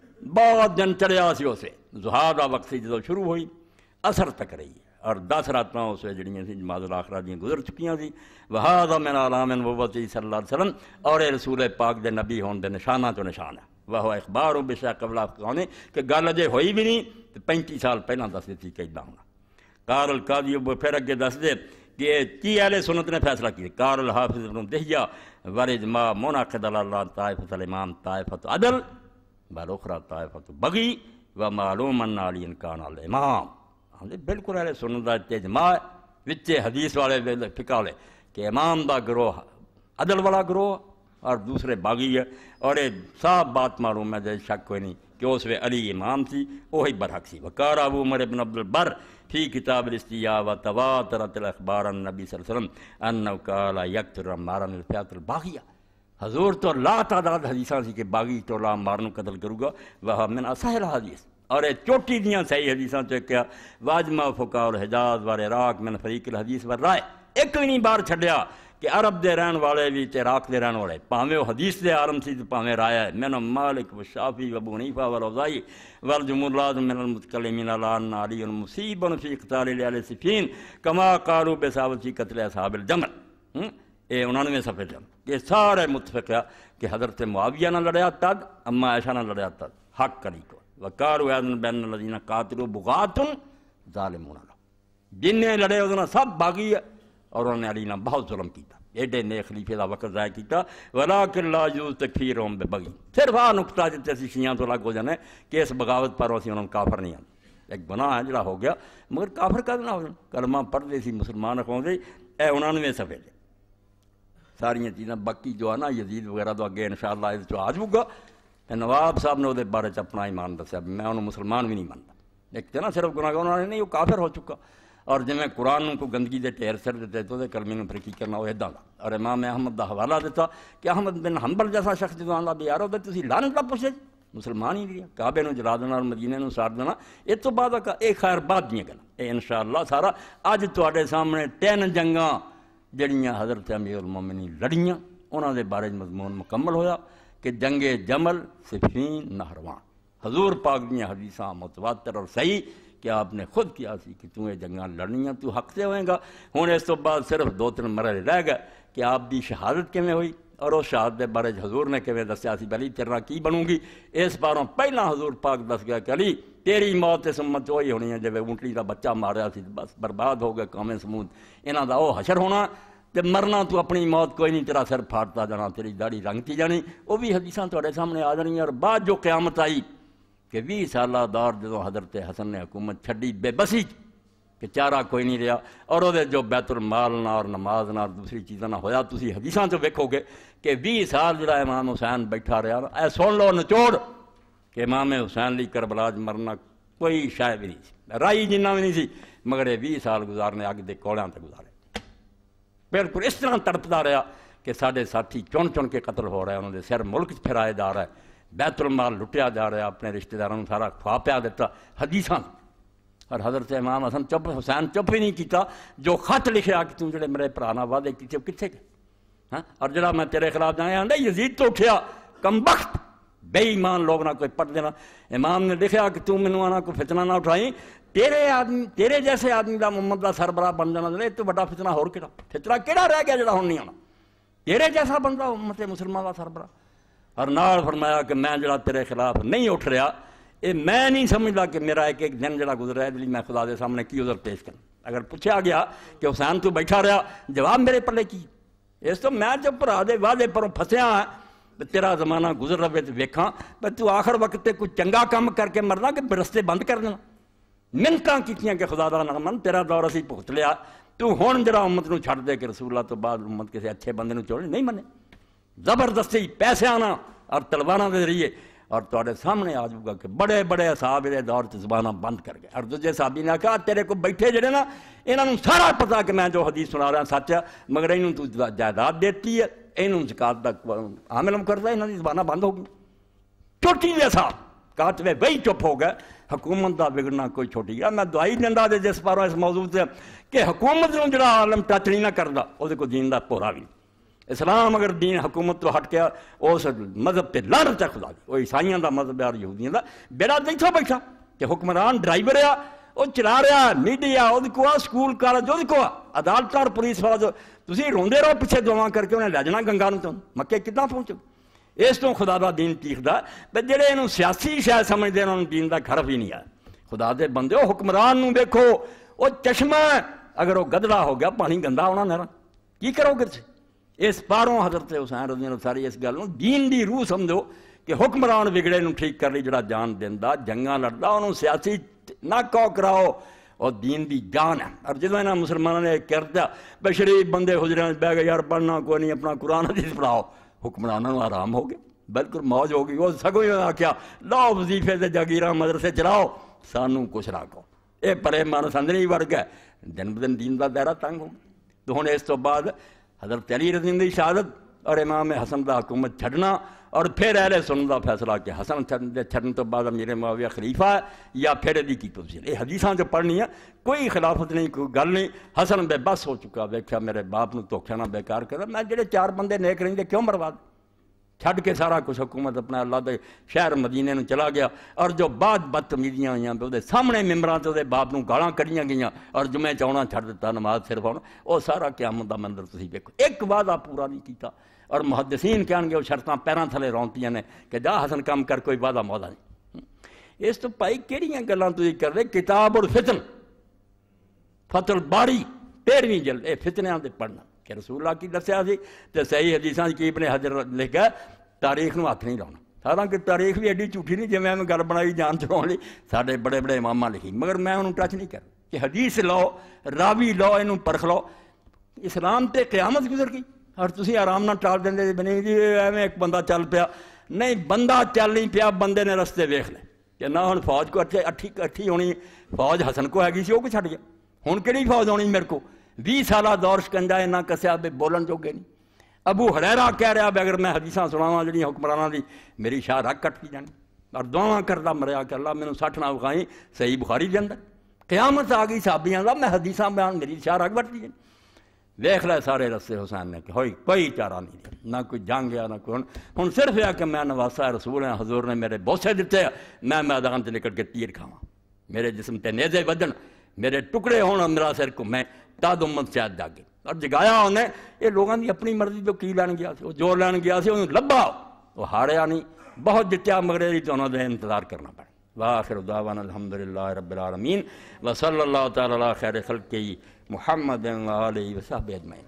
بہت جن چڑھیا سی اسے ضحیٰ دا وقت سی جدو شروع ہوئی اثر تک رہی ہے اور دس راتاں اسے جڑیاں سی جماعت الآخرہ دیاں گزر چکیاں سی وَهَذَا مِنْ عَلَامِ نُبُوَّتِهِ صلی اللہ علیہ وسلم اور اے رسول پاک دے نبی ہون دے نشانہ تو نشان ہے وہ اخبار و بشا قبل افغانے کہ گل اجے ہوئی بھی نہیں تو پینتی سال پہلا دس دیتی کہ ادا ہونا قال القاضی پھر اگے دس دے کہ کی اہل سنت نے فیصلہ کیا قال الحافظ ابن دہیہ والاجماع منعقد علی اللہ طائفۃ الامام طائفۃ عدل بالاخرى طائفۃ بغی ومعلوم ان علی کان الامام بالکل اہل سنت دا اجماع وچ حدیث والے فقہ والے کہ امام دا گروہ عدل والا گروہ اور دوسرے باغی ہے اور یہ صاف بات معلوم ہے جیسے شک کوئی نہیں کہ اس میں علی امام تھی وہی برحق سی وقار ابو عمر ابن عبد البر فی کتاب الاستیاء و تواترت الاخبار عن نبی صلی اللہ علیہ وسلم انہو قال یقتل عمارا الفیات الباغیہ حضور تو لا تعداد حدیثاں سی کہ باغی تو لا مارنو قتل کروں گا وہ من اصح الحدیث اور یہ چوٹی دیاں صحیح حدیثاں تو کیا واجمع فقہ الحجاز والعراق من فریق الحدیث والرائے ایک بھی نہیں بار چھڑیا کہ عرب دے رہن والے بھی تے عراق دے رہن والے پاویں وہ حدیث دے عالم سی پاویں رائے ہے من مالک و شافی و ابو حنیفہ والاوزاعی والجمہور لازم من المتکلمین علی ان علی مصیب فی قتال اہل صفین کما قالوا بثابت فی قتل اصحاب الجمل یہ انانویں صفحے سے یہ سارے متفق ہے کہ حضرت معاویہ نہ لڑیا تد اما عائشہ نہ لڑیا تد حق کری کو وقاروا اذن بین الذین قاتلوا بغات ظالمون جن نے لڑے وہ سب باغی ہے اور انہوں نے علی نے بہت ظلم کیتا ایڈے نے خلیفے کا وقت ضائع کیتا ولکن لا یجوز تکفیرہم ببغی صرف آ نقطہ جتے اسی شیعہ تو الگ ہو جانے کہ اس بغاوت پر اسی انہوں نے کافر نہیں آتے ایک گناہ ہے جڑا ہو گیا مگر کافر کا نہ ہو جانا کلمہ پڑھتے سی مسلمان کھوں دے اے انانویں صفحے دے ساریاں چیزاں باقی جو ہے نا یزید وغیرہ تو اگے انشاءاللہ اس جو آ جاؤ گا تے نواب صاحب نے وہ بارے اپنا ایمان دسیا میں انہوں مسلمان بھی نہیں مانتا ایک تے نا صرف گناہ انہوں نے نہیں وہ کافر ہو چکا اور جی میں قرآن کو گندگی دے ٹھیر سر دیتے تو کلمے میں پھر کی کرنا وہ ادا دا اور امام احمد دا حوالہ دیتا کہ احمد بن حنبل جیسا شخص جو آندا بھی یار ہوتا تسی لعنت دا پوچھے مسلمان ہی دیا کعبے نو جلا دینا اور مدینے نو ساڑ دینا یہ تو بعد کا ایک خیر بعد دیاں گلا اے انشاءاللہ سارا اج تواڈے سامنے تین جنگاں جڑیاں حضرت امیر المومنین لڑیاں انہاں دے بارے مضمون مکمل ہویا کہ جنگ جمل صفین نہروان حضور پاک دیاں حدیثاں متواتر اور صحیح کہ آپ نے خود کیا سی کہ تمہیں جنگاں لڑنیاں تو حق سے ہوئیں گا ہوں اس تو بعد صرف دو تین مرحلے رہ گئے کہ آپ دی شہادت کیویں ہوئی اور اس شہادت دے بارے حضور نے کیویں دسیا سی علی تیرا کی بنوں گی اس باروں پہلا حضور پاک دس گیا کہ علی تیری موت اس امت وہی ہونی ہے جب اونٹڑی دا بچہ ماریا سی بس برباد ہو گئے قوم سمود انہاں دا وہ حشر ہونا تے مرنا تو اپنی موت کوئی نہیں تیرا سر پھاڑتا جانا تیری داڑھی رنگتی جانی وہ بھی حدیثاں تواڈے سامنے آ جانی اور بعد جو قیامت آئی کہ بھی سالہ دور جدو حضرت حسن نے حکومت چھڈی بے بسی کہ چارہ کوئی نہیں رہا اور وہ جو بیت المال نہ اور نماز نہ اور دوسری چیزاں نہ ہویا تسی حدیثاں تو ویکھو گے کہ بھی سال جڑا امام حسین بیٹھا رہا اے سن لو نچوڑ کہ امام حسین لی کربلا مرنا کوئی شے بھی نہیں سی رائی جنہ بھی نہیں سی مگر یہ بھی سال گزارنے اگ دے کوڑیاں تے گزارے بالکل اس طرح تڑپتا رہا کہ سارے ساتھی چن چن کے قتل ہو رہے ہیں انہوں نے سر ملک پھرائے جا رہا ہے بیت المال لٹیا جا رہا ہے اپنے رشتہ داروں سارا کھوا پیا دیتا حدیثاں اور حضرت امام حسن چپ حسین چپ ہی نہیں کیتا جو خط لکھیا کہ تم جڑے میرے پرانا وعدے کیتے کتنے گئے ہاں اور جڑا میں تیرے خلاف جایا آندا یزید تو اٹھیا کم بخت بے ایمان لوگ نہ کوئی پڑھ دینا امام نے لکھیا کہ تم مینوں آنا کوئی فتنہ نہ اٹھائی تیرے آدمی تیرے جیسے آدمی دا محمد دا سربراہ بن جانا دے تو بڑا فتنہ ہور کیڑا فتنہ کیڑا رہ گیا جڑا ہن نہیں آنا تیرے جیسا بندہ امت مسلمان دا سربراہ اور نال فرمایا کہ میں جڑا تیرے خلاف نہیں اٹھ رہا یہ میں نہیں سمجھتا کہ میرا ایک ایک دن جڑا گزرا ہے میں خدا دے سامنے کی عذر پیش کروں اگر پوچھا گیا کہ حسین تو بیٹھا رہا جواب میرے پلے کی اس تو میں جب بھرا دے وعدے پروں پھسیا ہاں تیرا زمانہ گزر رہے تو ویکھاں بھائی تو آخر وقت تے کوئی چنگا کام کر کے مرنا کہ رستے بند کر دینا منتاں کیتیاں کہ خدا دا نہ من تیرا دور اسی بھگت لیا تو ہن جڑا امت نو چھڈ دے کہ رسول اللہ تو بعد امت کسی اچھے بندے نو چھوڑ نہیں منے زبردستی پیسے آنا اور تلواراں دے ذریعے اور تواڈے سامنے آ جاؤ گا کہ بڑے بڑے اصحاب دے دور چ زباناں بند کر گئے اور دوجے صحابی نے کہا تیرے کو بیٹھے جڑے نا انہاں نوں سارا پتہ کہ میں جو حدیث سنا رہا سچ ہے مگر انہوں تو جائیداد دیتی ہے انہوں زکات دا عامل کرتا ہے انہاں دی زباناں بند ہو گئی چھوٹی دے صاحب کاتوے وہی چپ ہو گئے حکومت دا بگڑنا کوئی چھوٹی گیا میں دعائی دیندا دے جس پاروں اس موضوع سے کہ حکومت نوں جڑا عالم ٹچ نہیں نہ کردا او دے کو دین دا پورا بھی اسلام اگر دین حکومت تو ہٹ گیا اس مذہب تے لعنت ہے خدا دی وہ عیسائیاں دا مذہب ہے اور یہودیاں دا بیڑا دیکھو بیٹھا کہ حکمران ڈرائیور ہے وہ چلا رہا میڈیا وہ کو سکول کالج وہ کو عدالت اور پولیس فوج تسی روندے رہو پیچھے دعاواں کر کے انہیں لے جانا گنگا نوں مکے کتنا پہنچو اس تو خدا دا دین چیخدا تے جڑے انہوں سیاسی شاید سمجھدے انہوں دین دا گھر بھی نہیں آیا خدا دے بندے ہو حکمران نوں دیکھو وہ چشمہ اگر وہ گدڑا ہو گیا پانی گندا ہونا نہرا کی کرو گے سے اس پاروں حضرت حسین رضی اللہ ساری اس گل دین دی روح سمجھو کہ حکمران بگڑے نوں ٹھیک کر لی جڑا جان دیندا جنگاں لڑدا انہوں سیاسی نہ کہو کراؤ اور دین دی جان ہے اور جدو انہاں مسلمانوں نے کرتا بے شریف بندے حجرے بہ گئے یار پڑھنا کوئی نہیں اپنا قرآن حدیث پڑھاؤ حکمرانوں نوں آرام ہو گیا بالکل موج ہو گئی وہ سگوں ہی آخیا لاؤ وظیفے تے جاگیراں مدرسے چلاؤ سانوں کچھ رکھو یہ پرے من سندری ورگ ہے دن بدن دین دا دائرہ تنگ ہو گیا تو ہن اس تو بعد حضرت علی رضی اللہ دی شہادت اور امام حسن دا حکومت چھڈنا اور پھر اہل سنت دا فیصلہ کہ حسن چھڈن تو بعد امیر معاویہ خلیفہ ہے یا پھر دی کی تفصیل یہ حدیثاں جو پڑھنی ہے کوئی خلافت نہیں کوئی گل نہیں حسن بے بس ہو چکا ویکھیا میرے باپ نو دھوکھا نہ بیکار کرا میں جڑے چار بندے نیک رہندے کیوں برباد چھڈ کے سارا کچھ حکومت اپنا اللہ دے شہر مدینے نو چلا گیا، اور جو بعد بدتمیزیاں ہوئیاں وہ سامنے ممبراں تے باپ نو گالاں کڑیاں گئیاں اور جمعے چاہنا چھڈ دیتا، نماز صرف آنا، وہ سارا قیامت دا منظر تسی ویکھو، ایک وعدہ پورا نہیں کیتا۔ اور محدثین کہن گے وہ شرطاں پیراں تھلے رونتیاں نے کہ جا حسن کام کر، کوئی وعدہ موعدہ نہیں۔ اس تو بھائی کہڑیاں گلاں تسی کر رہے؟ کتاب الفتن فتح الباری تیرہویں جلد، اے فتنیاں دے پڑھنا کہ رسول اللہ کی دسیا سی تے صحیح حدیثاں کی ابن حجر لکھ گیا تاریخ نو ہاتھ نہیں لاؤنا، حالانکہ تاریخ بھی ایڈی جھوٹھی نہیں جی میں گل بنائی جان چڑھاؤ لی، سارے بڑے بڑے اماماں لکھی، مگر میں انہوں ٹچ نہیں کر کہ حدیث لو، راوی لو، انہوں پرکھ لو۔ اسلام تے قیامت گزر گئی اور تسی آرام نہ ٹال دیں دے بنی جی ایویں ایک بندہ چل پیا، نہیں بندہ چل نہیں پیا، بندے نے رستے ویکھ لے کہ نہ ہن فوج کو اٹھے اٹھی اٹھی ہونی، فوج حسن کو ہے گی سی وہ کو چھڈ گیا، ہن کہڑی فوج ہونی میرے کو؟ بھی سالہ دور شکنجا انہاں کسیا بے بولن جوگے نہیں۔ ابو ہریرہ کہہ رہا بھی اگر میں حدیثاں سناواں جڑیاں حکمراناں دی میری شاہ رکھ کٹ کی جانی، اور دعاواں کردا مریا کہ اللہ مینوں سٹھ نہ وکھائیں صحیح بخاری دے اندر، قیامت آ گئی صحابیاں دا میں حدیثاں بیان میری شاہ رکھ بٹ دی جانی۔ دیکھ لے سارے رستے حسین نے کہ ہوئی کوئی چارہ نہیں دیا، نہ کوئی جنگ یا نہ کوئی، ہن صرف یہ کہ میں نواسا رسول ہیں، حضور نے میرے بوسے دیتے میں میدان تے نکل کے تیر کھاواں، میرے جسم تے نیزے وجن، میرے ٹکڑے ہون اور میرا سر گھومے تاد امت شاید جاگے۔ اور جگایا انہیں یہ لوگوں کی اپنی مرضی جو کی لین گیا سی، وہ جو لین گیا سی انہوں لبھا، وہ ہاریا نہیں، بہت جتیا مگر یہ تو انہوں نے انتظار کرنا پڑا۔ وآخر دعوانا الحمدللہ رب العالمین وصلی اللہ تعالی علی خیر خلقہ محمد وآلہ وصحبہ اجمعین۔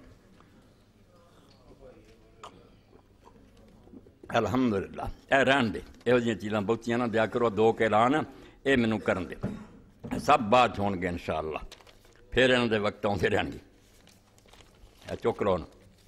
الحمدللہ اے رہن دے یہ جی چیزاں بہتیاں نہ دیا کرو، دو کے اعلان یہ مینوں کرن دے، سب بات ہون گے انشاءاللہ، پھر انہوں دے وقت آتے رہن گے، چک لو نا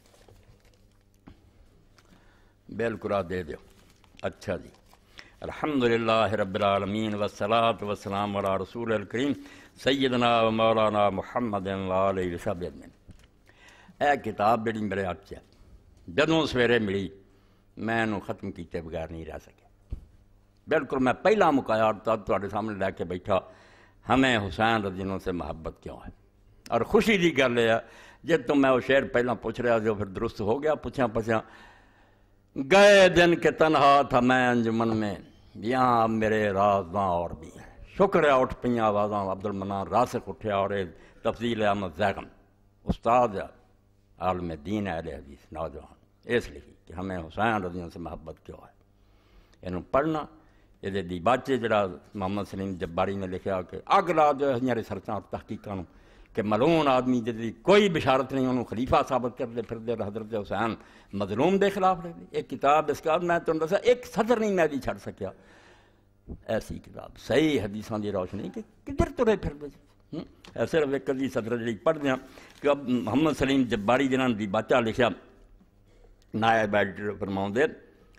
بالکل دے دیو۔ اچھا جی، الحمدللہ رب العالمین والصلاة والسلام علی رسول الکریم سیدنا و مولانا محمد وآلہ وصحبہ اجمعین۔ اے کتاب جڑی میرے ہاتھ ہے جدوں سویرے ملی میں انہوں ختم کیتے بغیر نہیں رہ سکے، بالکل میں پہلا مکایا تھوڑے سامنے لے کے بیٹھا، ہمیں حسین رضی اللہ سے محبت کیوں ہے؟ اور خوشی دی گل ہے جب تو میں وہ شعر پہلا پوچھ رہا جو پھر درست ہو گیا، پوچھا پوچھا گئے دن کے تنہا تھا میں انجمن میں، یہاں اب میرے رازاں اور بھی ہیں، شکر ہے اٹھ پئیاں آوازاں، عبد المنان راسخ اٹھیا، اور تفضیل احمد زیغم استاد عالم دین اہل حدیث نوجوان اس لیے کہ ہمیں حسین رضی اللہ سے محبت کیوں ہے۔ انہوں پڑھنا یہ دی باچے جڑا محمد سلیم جباری نے لکھا کہ اگ لا دو ہزار ریسرچاں اور تحقیقاں کہ ملعون آدمی جدی کوئی بشارت نہیں انہوں خلیفہ ثابت کرتے پھر دے حضرت حسین مظلوم دے خلاف رہے۔ ایک کتاب اس کا میں تمہیں دسا ایک صدر نہیں میں بھی چھڑ سکیا، ایسی کتاب صحیح حدیثاں دی روشنی کہ کدھر ترے پھر دے صرف ایک کدی صدر جڑی پڑھ دیا کہ اب محمد سلیم جباری جنہاں دی باچہ لکھا نائب ایڈیٹر فرماؤں دے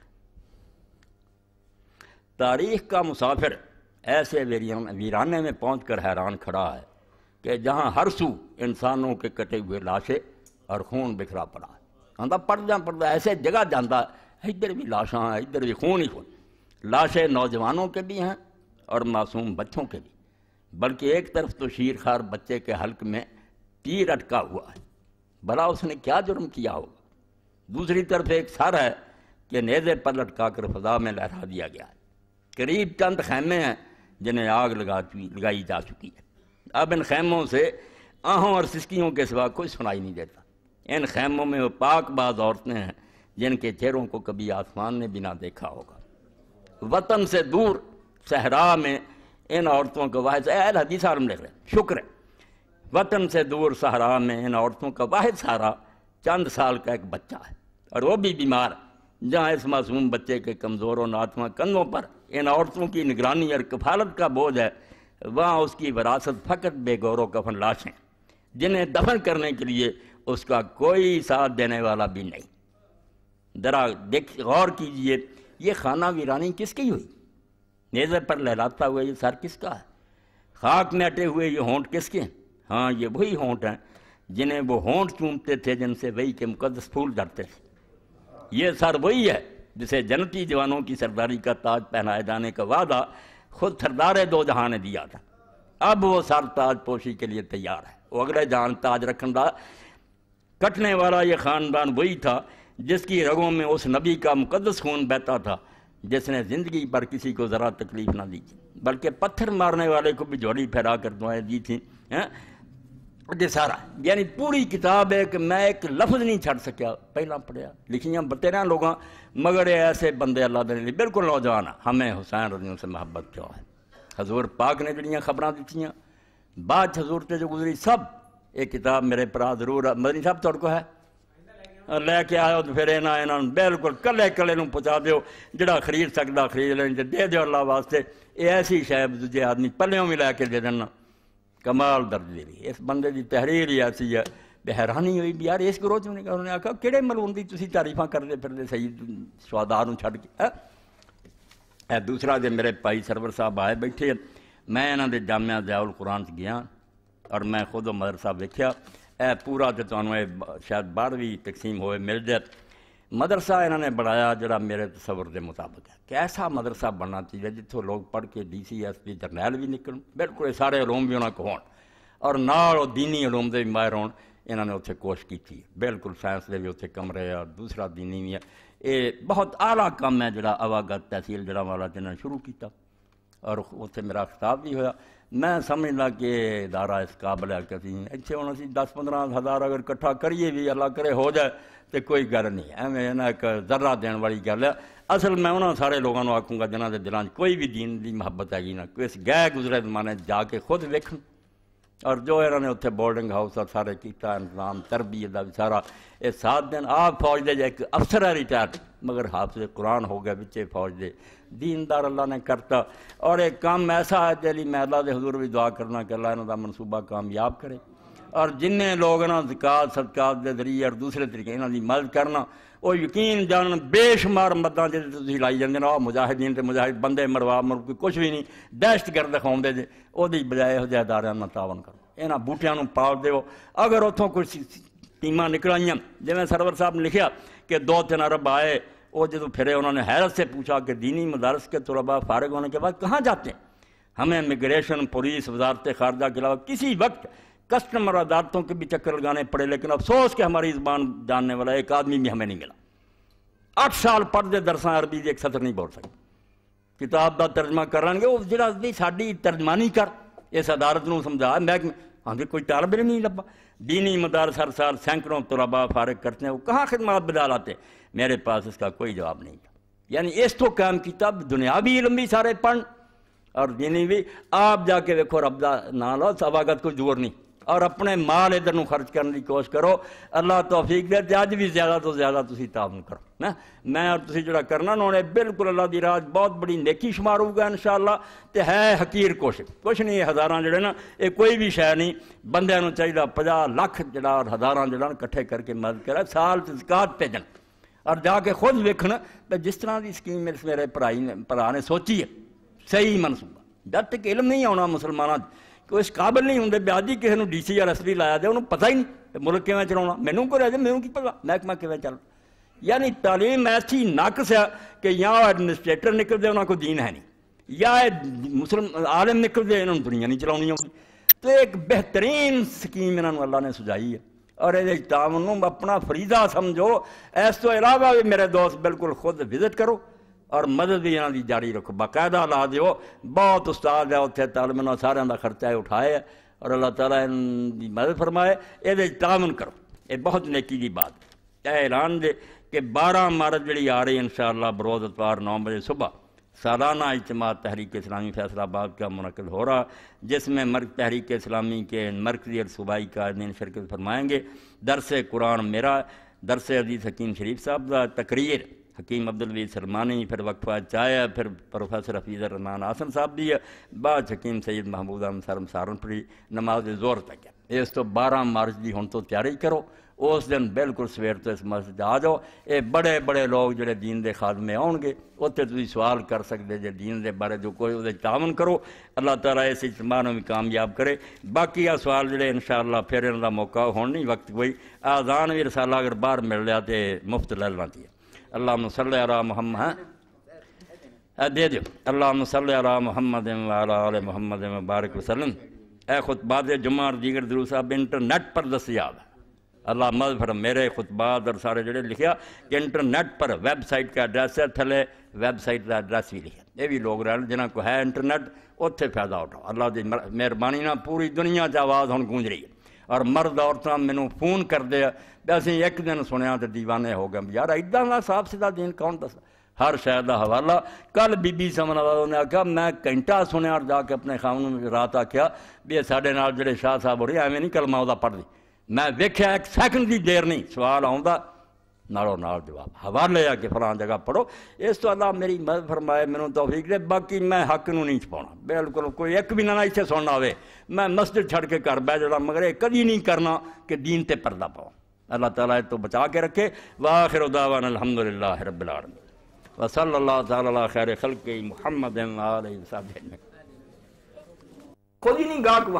تاریخ کا مسافر ایسے ویرانے میں پہنچ کر حیران کھڑا ہے کہ جہاں ہر سو انسانوں کے کٹے ہوئے لاشیں اور خون بکھرا پڑا ہے، آندہ پڑھ جاں پڑھتا ایسے جگہ جانتا ہے ادھر بھی لاشاں ہیں، ادھر بھی خون ہی خون، لاشیں نوجوانوں کے بھی ہیں اور معصوم بچوں کے بھی، بلکہ ایک طرف تو شیر خار بچے کے حلق میں تیر اٹکا ہوا ہے، بھلا اس نے کیا جرم کیا ہوگا، دوسری طرف ایک سر ہے کہ نیزے پر لٹکا کر فضا میں لہرا دیا گیا ہے، قریب چند خیمے ہیں جنہیں آگ لگا لگائی جا چکی ہے، اب ان خیموں سے آہوں اور سسکیوں کے سوا کوئی سنائی نہیں دیتا، ان خیموں میں وہ پاک باز عورتیں ہیں جن کے چہروں کو کبھی آسمان نے بھی نہ دیکھا ہوگا، وطن سے دور صحرا میں ان عورتوں کا واحد اہل حدیث عالم لکھ رہے ہیں، شکر ہے، وطن سے دور صحرا میں ان عورتوں کا واحد سہارا چند سال کا ایک بچہ ہے، اور وہ بھی بیمار، جہاں اس معصوم بچے کے کمزور و ناتواں کندھوں پر ان عورتوں کی نگرانی اور کفالت کا بوجھ ہے، وہاں اس کی وراثت فقط بے گور و کفن لاشیں جنہیں دفن کرنے کے لیے اس کا کوئی ساتھ دینے والا بھی نہیں۔ ذرا دیکھ غور کیجئے یہ خانہ ویرانی کس کی ہوئی؟ نیزے پر لہراتا ہوا یہ سر کس کا ہے؟ خاک میں اٹے ہوئے یہ ہونٹ کس کے ہیں؟ ہاں یہ وہی ہونٹ ہیں جنہیں وہ ہونٹ چومتے تھے جن سے وہی کے مقدس پھول ڈرتے تھے، یہ سر وہی ہے جسے جنتی جوانوں کی سرداری کا تاج پہنائے جانے کا وعدہ خود سردار دو جہاں نے دیا تھا، اب وہ سر تاج پوشی کے لیے تیار ہے، وہ اگلے جہان تاج رکھن دا کٹنے والا یہ خاندان وہی تھا جس کی رگوں میں اس نبی کا مقدس خون بہتا تھا جس نے زندگی پر کسی کو ذرا تکلیف نہ دی تھی، بلکہ پتھر مارنے والے کو بھی جھولی پھیلا کر دعائیں دی تھیں۔ یہ سارا یعنی پوری کتاب ہے کہ میں ایک لفظ نہیں چھڑ سکیا، پہلا پڑھیا لکھیاں بتیرہ لوگاں، مگر یہ ایسے بندے اللہ دے لیے بالکل نوجوان ہمیں حسین رضی اللہ سے محبت کیوں ہے۔ حضور پاک نے جڑیاں خبراں دیتیاں بعد حضور تے جو گزری سب، ایک کتاب میرے پرا ضرور مدنی صاحب تھوڑے کو ہے لے کے آئے تو پھر یہاں یہاں بالکل کلے کلے نوں پہنچا دیو، جڑا خرید سکتا خرید لیں دے دیو اللہ واسطے۔ یہ ایسی شے دوجے آدمی پلیوں بھی لے کے دے دینا، کمال درج دی رہی اس بندے دی تحریر ہی ایسی ہے۔ بے حیرانی ہوئی بھی یار اس گروہ چوں نہیں، انہوں نے آکھا کہڑے ملعون دی تسی تعریفاں کردے پھردے سید شہداء نوں چھڈ کے۔ اے دوسرا دے میرے بھائی سرور صاحب آئے بیٹھے، میں انہاں دے جامعہ ضیاء القرآن چ گیا اور میں خود مدرسہ ویکھیا، اے پورا تے تانوں اے شاید بارویں تقسیم ہوئے مل جائے۔ مدرسہ انہوں نے بنایا جڑا میرے تصور دے مطابق ہے کہ ایسا مدرسہ بننا چاہیے جتوں لوگ پڑھ کے ڈی سی ایس پی جرنیل بھی نکلن، بالکل سارے علوم بھی انہوں کو ہون اور نال دینی علوم دے بھی ماہر ہون۔ انہوں نے اتنے کوشش کی تھی، بالکل سائنس دے بھی اتنے کمرے اور دوسرا دینی بھی ہے۔ یہ بہت اعلیٰ کام ہے جڑا اواگت تحصیل جڑا والا جنہوں نے شروع کیتا اور اتنے میرا خطاب بھی ہویا۔ میں سمجھنا کہ ادارہ اس قابل ہے کہ اتنے ہوں اسی دس پندرہ ہزار اگر کٹھا کریے بھی اللہ کرے ہو جائے تو کوئی گل نہیں ہے، میں نا ایک ذرہ دین والی گل ہے۔ اصل میں انہوں سارے لوگوں کو آکھوں گا جنہوں کے دلوں کوئی بھی دین دی محبت ہے گی نا، کوئی اس گئے گزرے زمانے جا کے خود ویکھن، اور جو انہوں نے اتنے بورڈنگ ہاؤس اور سارے کیتا انتظام تربیت کا بھی سارا یہ سات دن آپ فوج دے ایک افسر ہے ریٹائرڈ مگر حافظ قرآن ہو گیا بچے فوج دے دیندار اللہ نے کرتا۔ اور ایک کام ایسا ہے جلی میں اللہ دے حضور بھی دعا کرنا کہ اللہ انہوں دا منصوبہ کامیاب کرے، اور جن لوگ انہوں زکات صدقات دے ذریعے اور دوسرے طریقے انہوں دی مدد کرنا، وہ یقین جان بے شمار مدداں جے تسی لائی جاندے نا مجاہدین تے مجاہد بندے مروا مر کوئی کچھ بھی نہیں دہشت گرد کھاؤندے جے، وہ دی بجائے ہو جائے ادارے نال تعاون کرو، انہاں بوٹیاں نوں پال دیو۔ اگر اتوں کوئی ٹیماں نکلائیاں جویں سرور صاحب نے لکھیا کہ دو تین ارب آئے، وہ جدو پھرے انہوں نے حیرت سے پوچھا کہ دینی مدارس کے طلباء فارغ ہونے کے بعد کہاں جاتے ہیں؟ ہمیں امیگریشن پولیس وزارت خارجہ کے علاوہ کسی وقت کسٹمر عدالتوں کے بھی چکر لگانے پڑے، لیکن افسوس کہ ہماری زبان جاننے والا ایک آدمی بھی ہمیں نہیں ملا۔ آٹھ سال پڑھ دے درساں عربی دی ایک سطر نہیں بول سکتے، کتاب دا ترجمہ کر رہے گے وہ جڑا بھی ساڈی ترجمانی کر اس عدالت نوں سمجھا محکمے ہاں کوئی طالب علم نہیں لبا۔ دینی مدارس ہر سال سینکڑوں طلباء فارغ کرتے ہیں، وہ کہاں خدمات بجا لاتے؟ میرے پاس اس کا کوئی جواب نہیں تھا۔ یعنی اس تو قائم کیا دنیاوی علم بھی سارے پڑھ اور دینی بھی، آپ جا کے ویکھو رب دا نام لو، سواگت کوئی دور نہیں، اور اپنے مال ادھر نوں خرچ کرنے کی کوشش کرو، اللہ توفیق دے تے اج بھی زیادہ تو زیادہ تسی تعاون کرو نا۔ میں اور تسی جڑا کرنا انہوں بالکل اللہ دی راہ بہت بڑی نیکی شمار ہوگا انشاءاللہ، تے ہے حقیر کوشش کچھ نہیں، ہزاراں جڑے نا یہ کوئی بھی شے نہیں، بندیاں نوں چاہیے پنجاہ لاکھ جڑا اور ہزاراں جڑا کٹھے کر کے مدد کرے، سال تے زکات بھیجن اور جا کے خود ویکھنا کہ جس طرح دی اسکیم میرے میرے بھرائی نے بھرا نے سوچی ہے صحیح منصوبہ، جب تک علم نہیں آنا مسلمانوں کہ اس قابل نہیں ہوں بیادی کسی نے ڈی سی یا ایس پی لایا جائے، انہوں پتہ ہی نہیں ملک کیویں چلاؤنا، مینوں کو رہ جائے مینوں کی پتا محکمہ کیویں چل۔ یعنی تعلیم ایسی ناقص ہے کہ یا ایڈمنسٹریٹر نکل دے انہوں کو دین ہے نہیں، یا مسلم عالم نکل دے انہوں دنیا نہیں چلاؤنی ہوگی۔ تو ایک بہترین سکیم انہوں اللہ نے سجائی ہے، اور یہ تعاون اپنا فریضہ سمجھو۔ اس تو علاوہ بھی میرے دوست بالکل خود وزٹ کرو اور مدد بھی یہاں دی جاری رکھو، باقاعدہ لا دیو۔ بہت استاد ہے اتنے طالب علم سارے کا خرچہ اٹھائے اور اللہ تعالیٰ ان دی مدد فرمائے، یہ تعاون کرو، یہ بہت نیکی کی بات ہے۔ اے اعلان دے کہ بارہ مارچ جڑی آ رہی انشاءاللہ بروز اتوار نو بجے صبح سالانہ اجتماع تحریک اسلامی فیصل آباد کا منعقد ہو رہا، جس میں مرکز تحریک اسلامی کے مرکزی اور صوبائی قائدین شرکت فرمائیں گے۔ درس قرآن میرا، درس عزیز حکیم شریف صاحب کا، تقریر حکیم عبدالوی سلمانی، پھر وقفہ چائے، پھر پروفیسر حفیظ الرحمان آسن صاحب دی ہے، بعد حکیم سید محمود احمد سرم سہارنپوری نماز زور تک ہے۔ اس تو بارہ مارچ دی ہن تو تیاری کرو، اس دن بالکل سویر تو اس مسجد آ جاؤ۔ یہ بڑے بڑے لوگ جڑے دین دے خادمے آؤ گے، اتنے تھی سوال کر سکتے جے دین دے بارے جو کوئی وہ تعاون کرو، اللہ تعالیٰ اس اجتماع میں کامیاب کرے۔ باقی آ سوال جڑے انشاءاللہ پھر ان کا موقع ہون نہیں وقت کوئی آذان بھی رسالہ اگر باہر مل لیا تو مفت لے لینا چاہیے۔ اللہم صلی علی محمد دے دیو، اللہم صلی علی محمد وعلی آل محمد مبارک وسلم۔ اے خطبات جمعہ اور دیگر دروس اب انٹرنیٹ پر دستیاب ہے، اللہ مغفر میرے خطبات اور سارے جڑے لکھیا کہ انٹرنیٹ پر ویب سائٹ کا ایڈریس ہے، تھلے ویب سائٹ کا ایڈریس بھی لکھا، یہ بھی لوگ رہن جنہاں کو ہے انٹرنیٹ اتنے فائدہ اٹھاؤ۔ اللہ دی مہربانی نہ پوری دنیا سے آواز ہن گونج رہی ہے، اور مرد عورتاں مینوں فون کر دے ویسے ایک دن سنیا تو دیوانے ہو گئے یار ایداں دا صاف سیدھا دین کون دس ہر شے دا حوالہ۔ کل بی بی سمن والوں نے آکھا میں گھنٹہ سنیا اور جا کے اپنے خاون نے رات آکھیا بھی ساڈے نال جڑے شاہ صاحب ہو رہے ایویں نہیں کلمہ وہ پڑھ دی، میں ویکھیا ایک سیکنڈ دی دیر نہیں سوال آؤندا نالوں نال جواب حوالے آ کے فلاں جگہ پڑھو۔ اس تو اللہ میری مدد فرمائے مینوں توفیق دے، باقی میں حق نوں نہیں چھپاਉਣਾ بالکل کوئی ایک بھی نہ اتنے سننا ہوئے میں مسجد چھڑ کے گھر بہ جڑا مگر یہ کدی نہیں کرنا کہ دین تے پردہ پاؤ۔ اللہ تعالیٰ تو بچا کے رکھے۔ وآخر دعوانا الحمدللہ رب العالمین وصلی اللہ تعالیٰ علی خیر خلق محمد و آلہ وصحبہ۔ خود ہی نہیں گاہک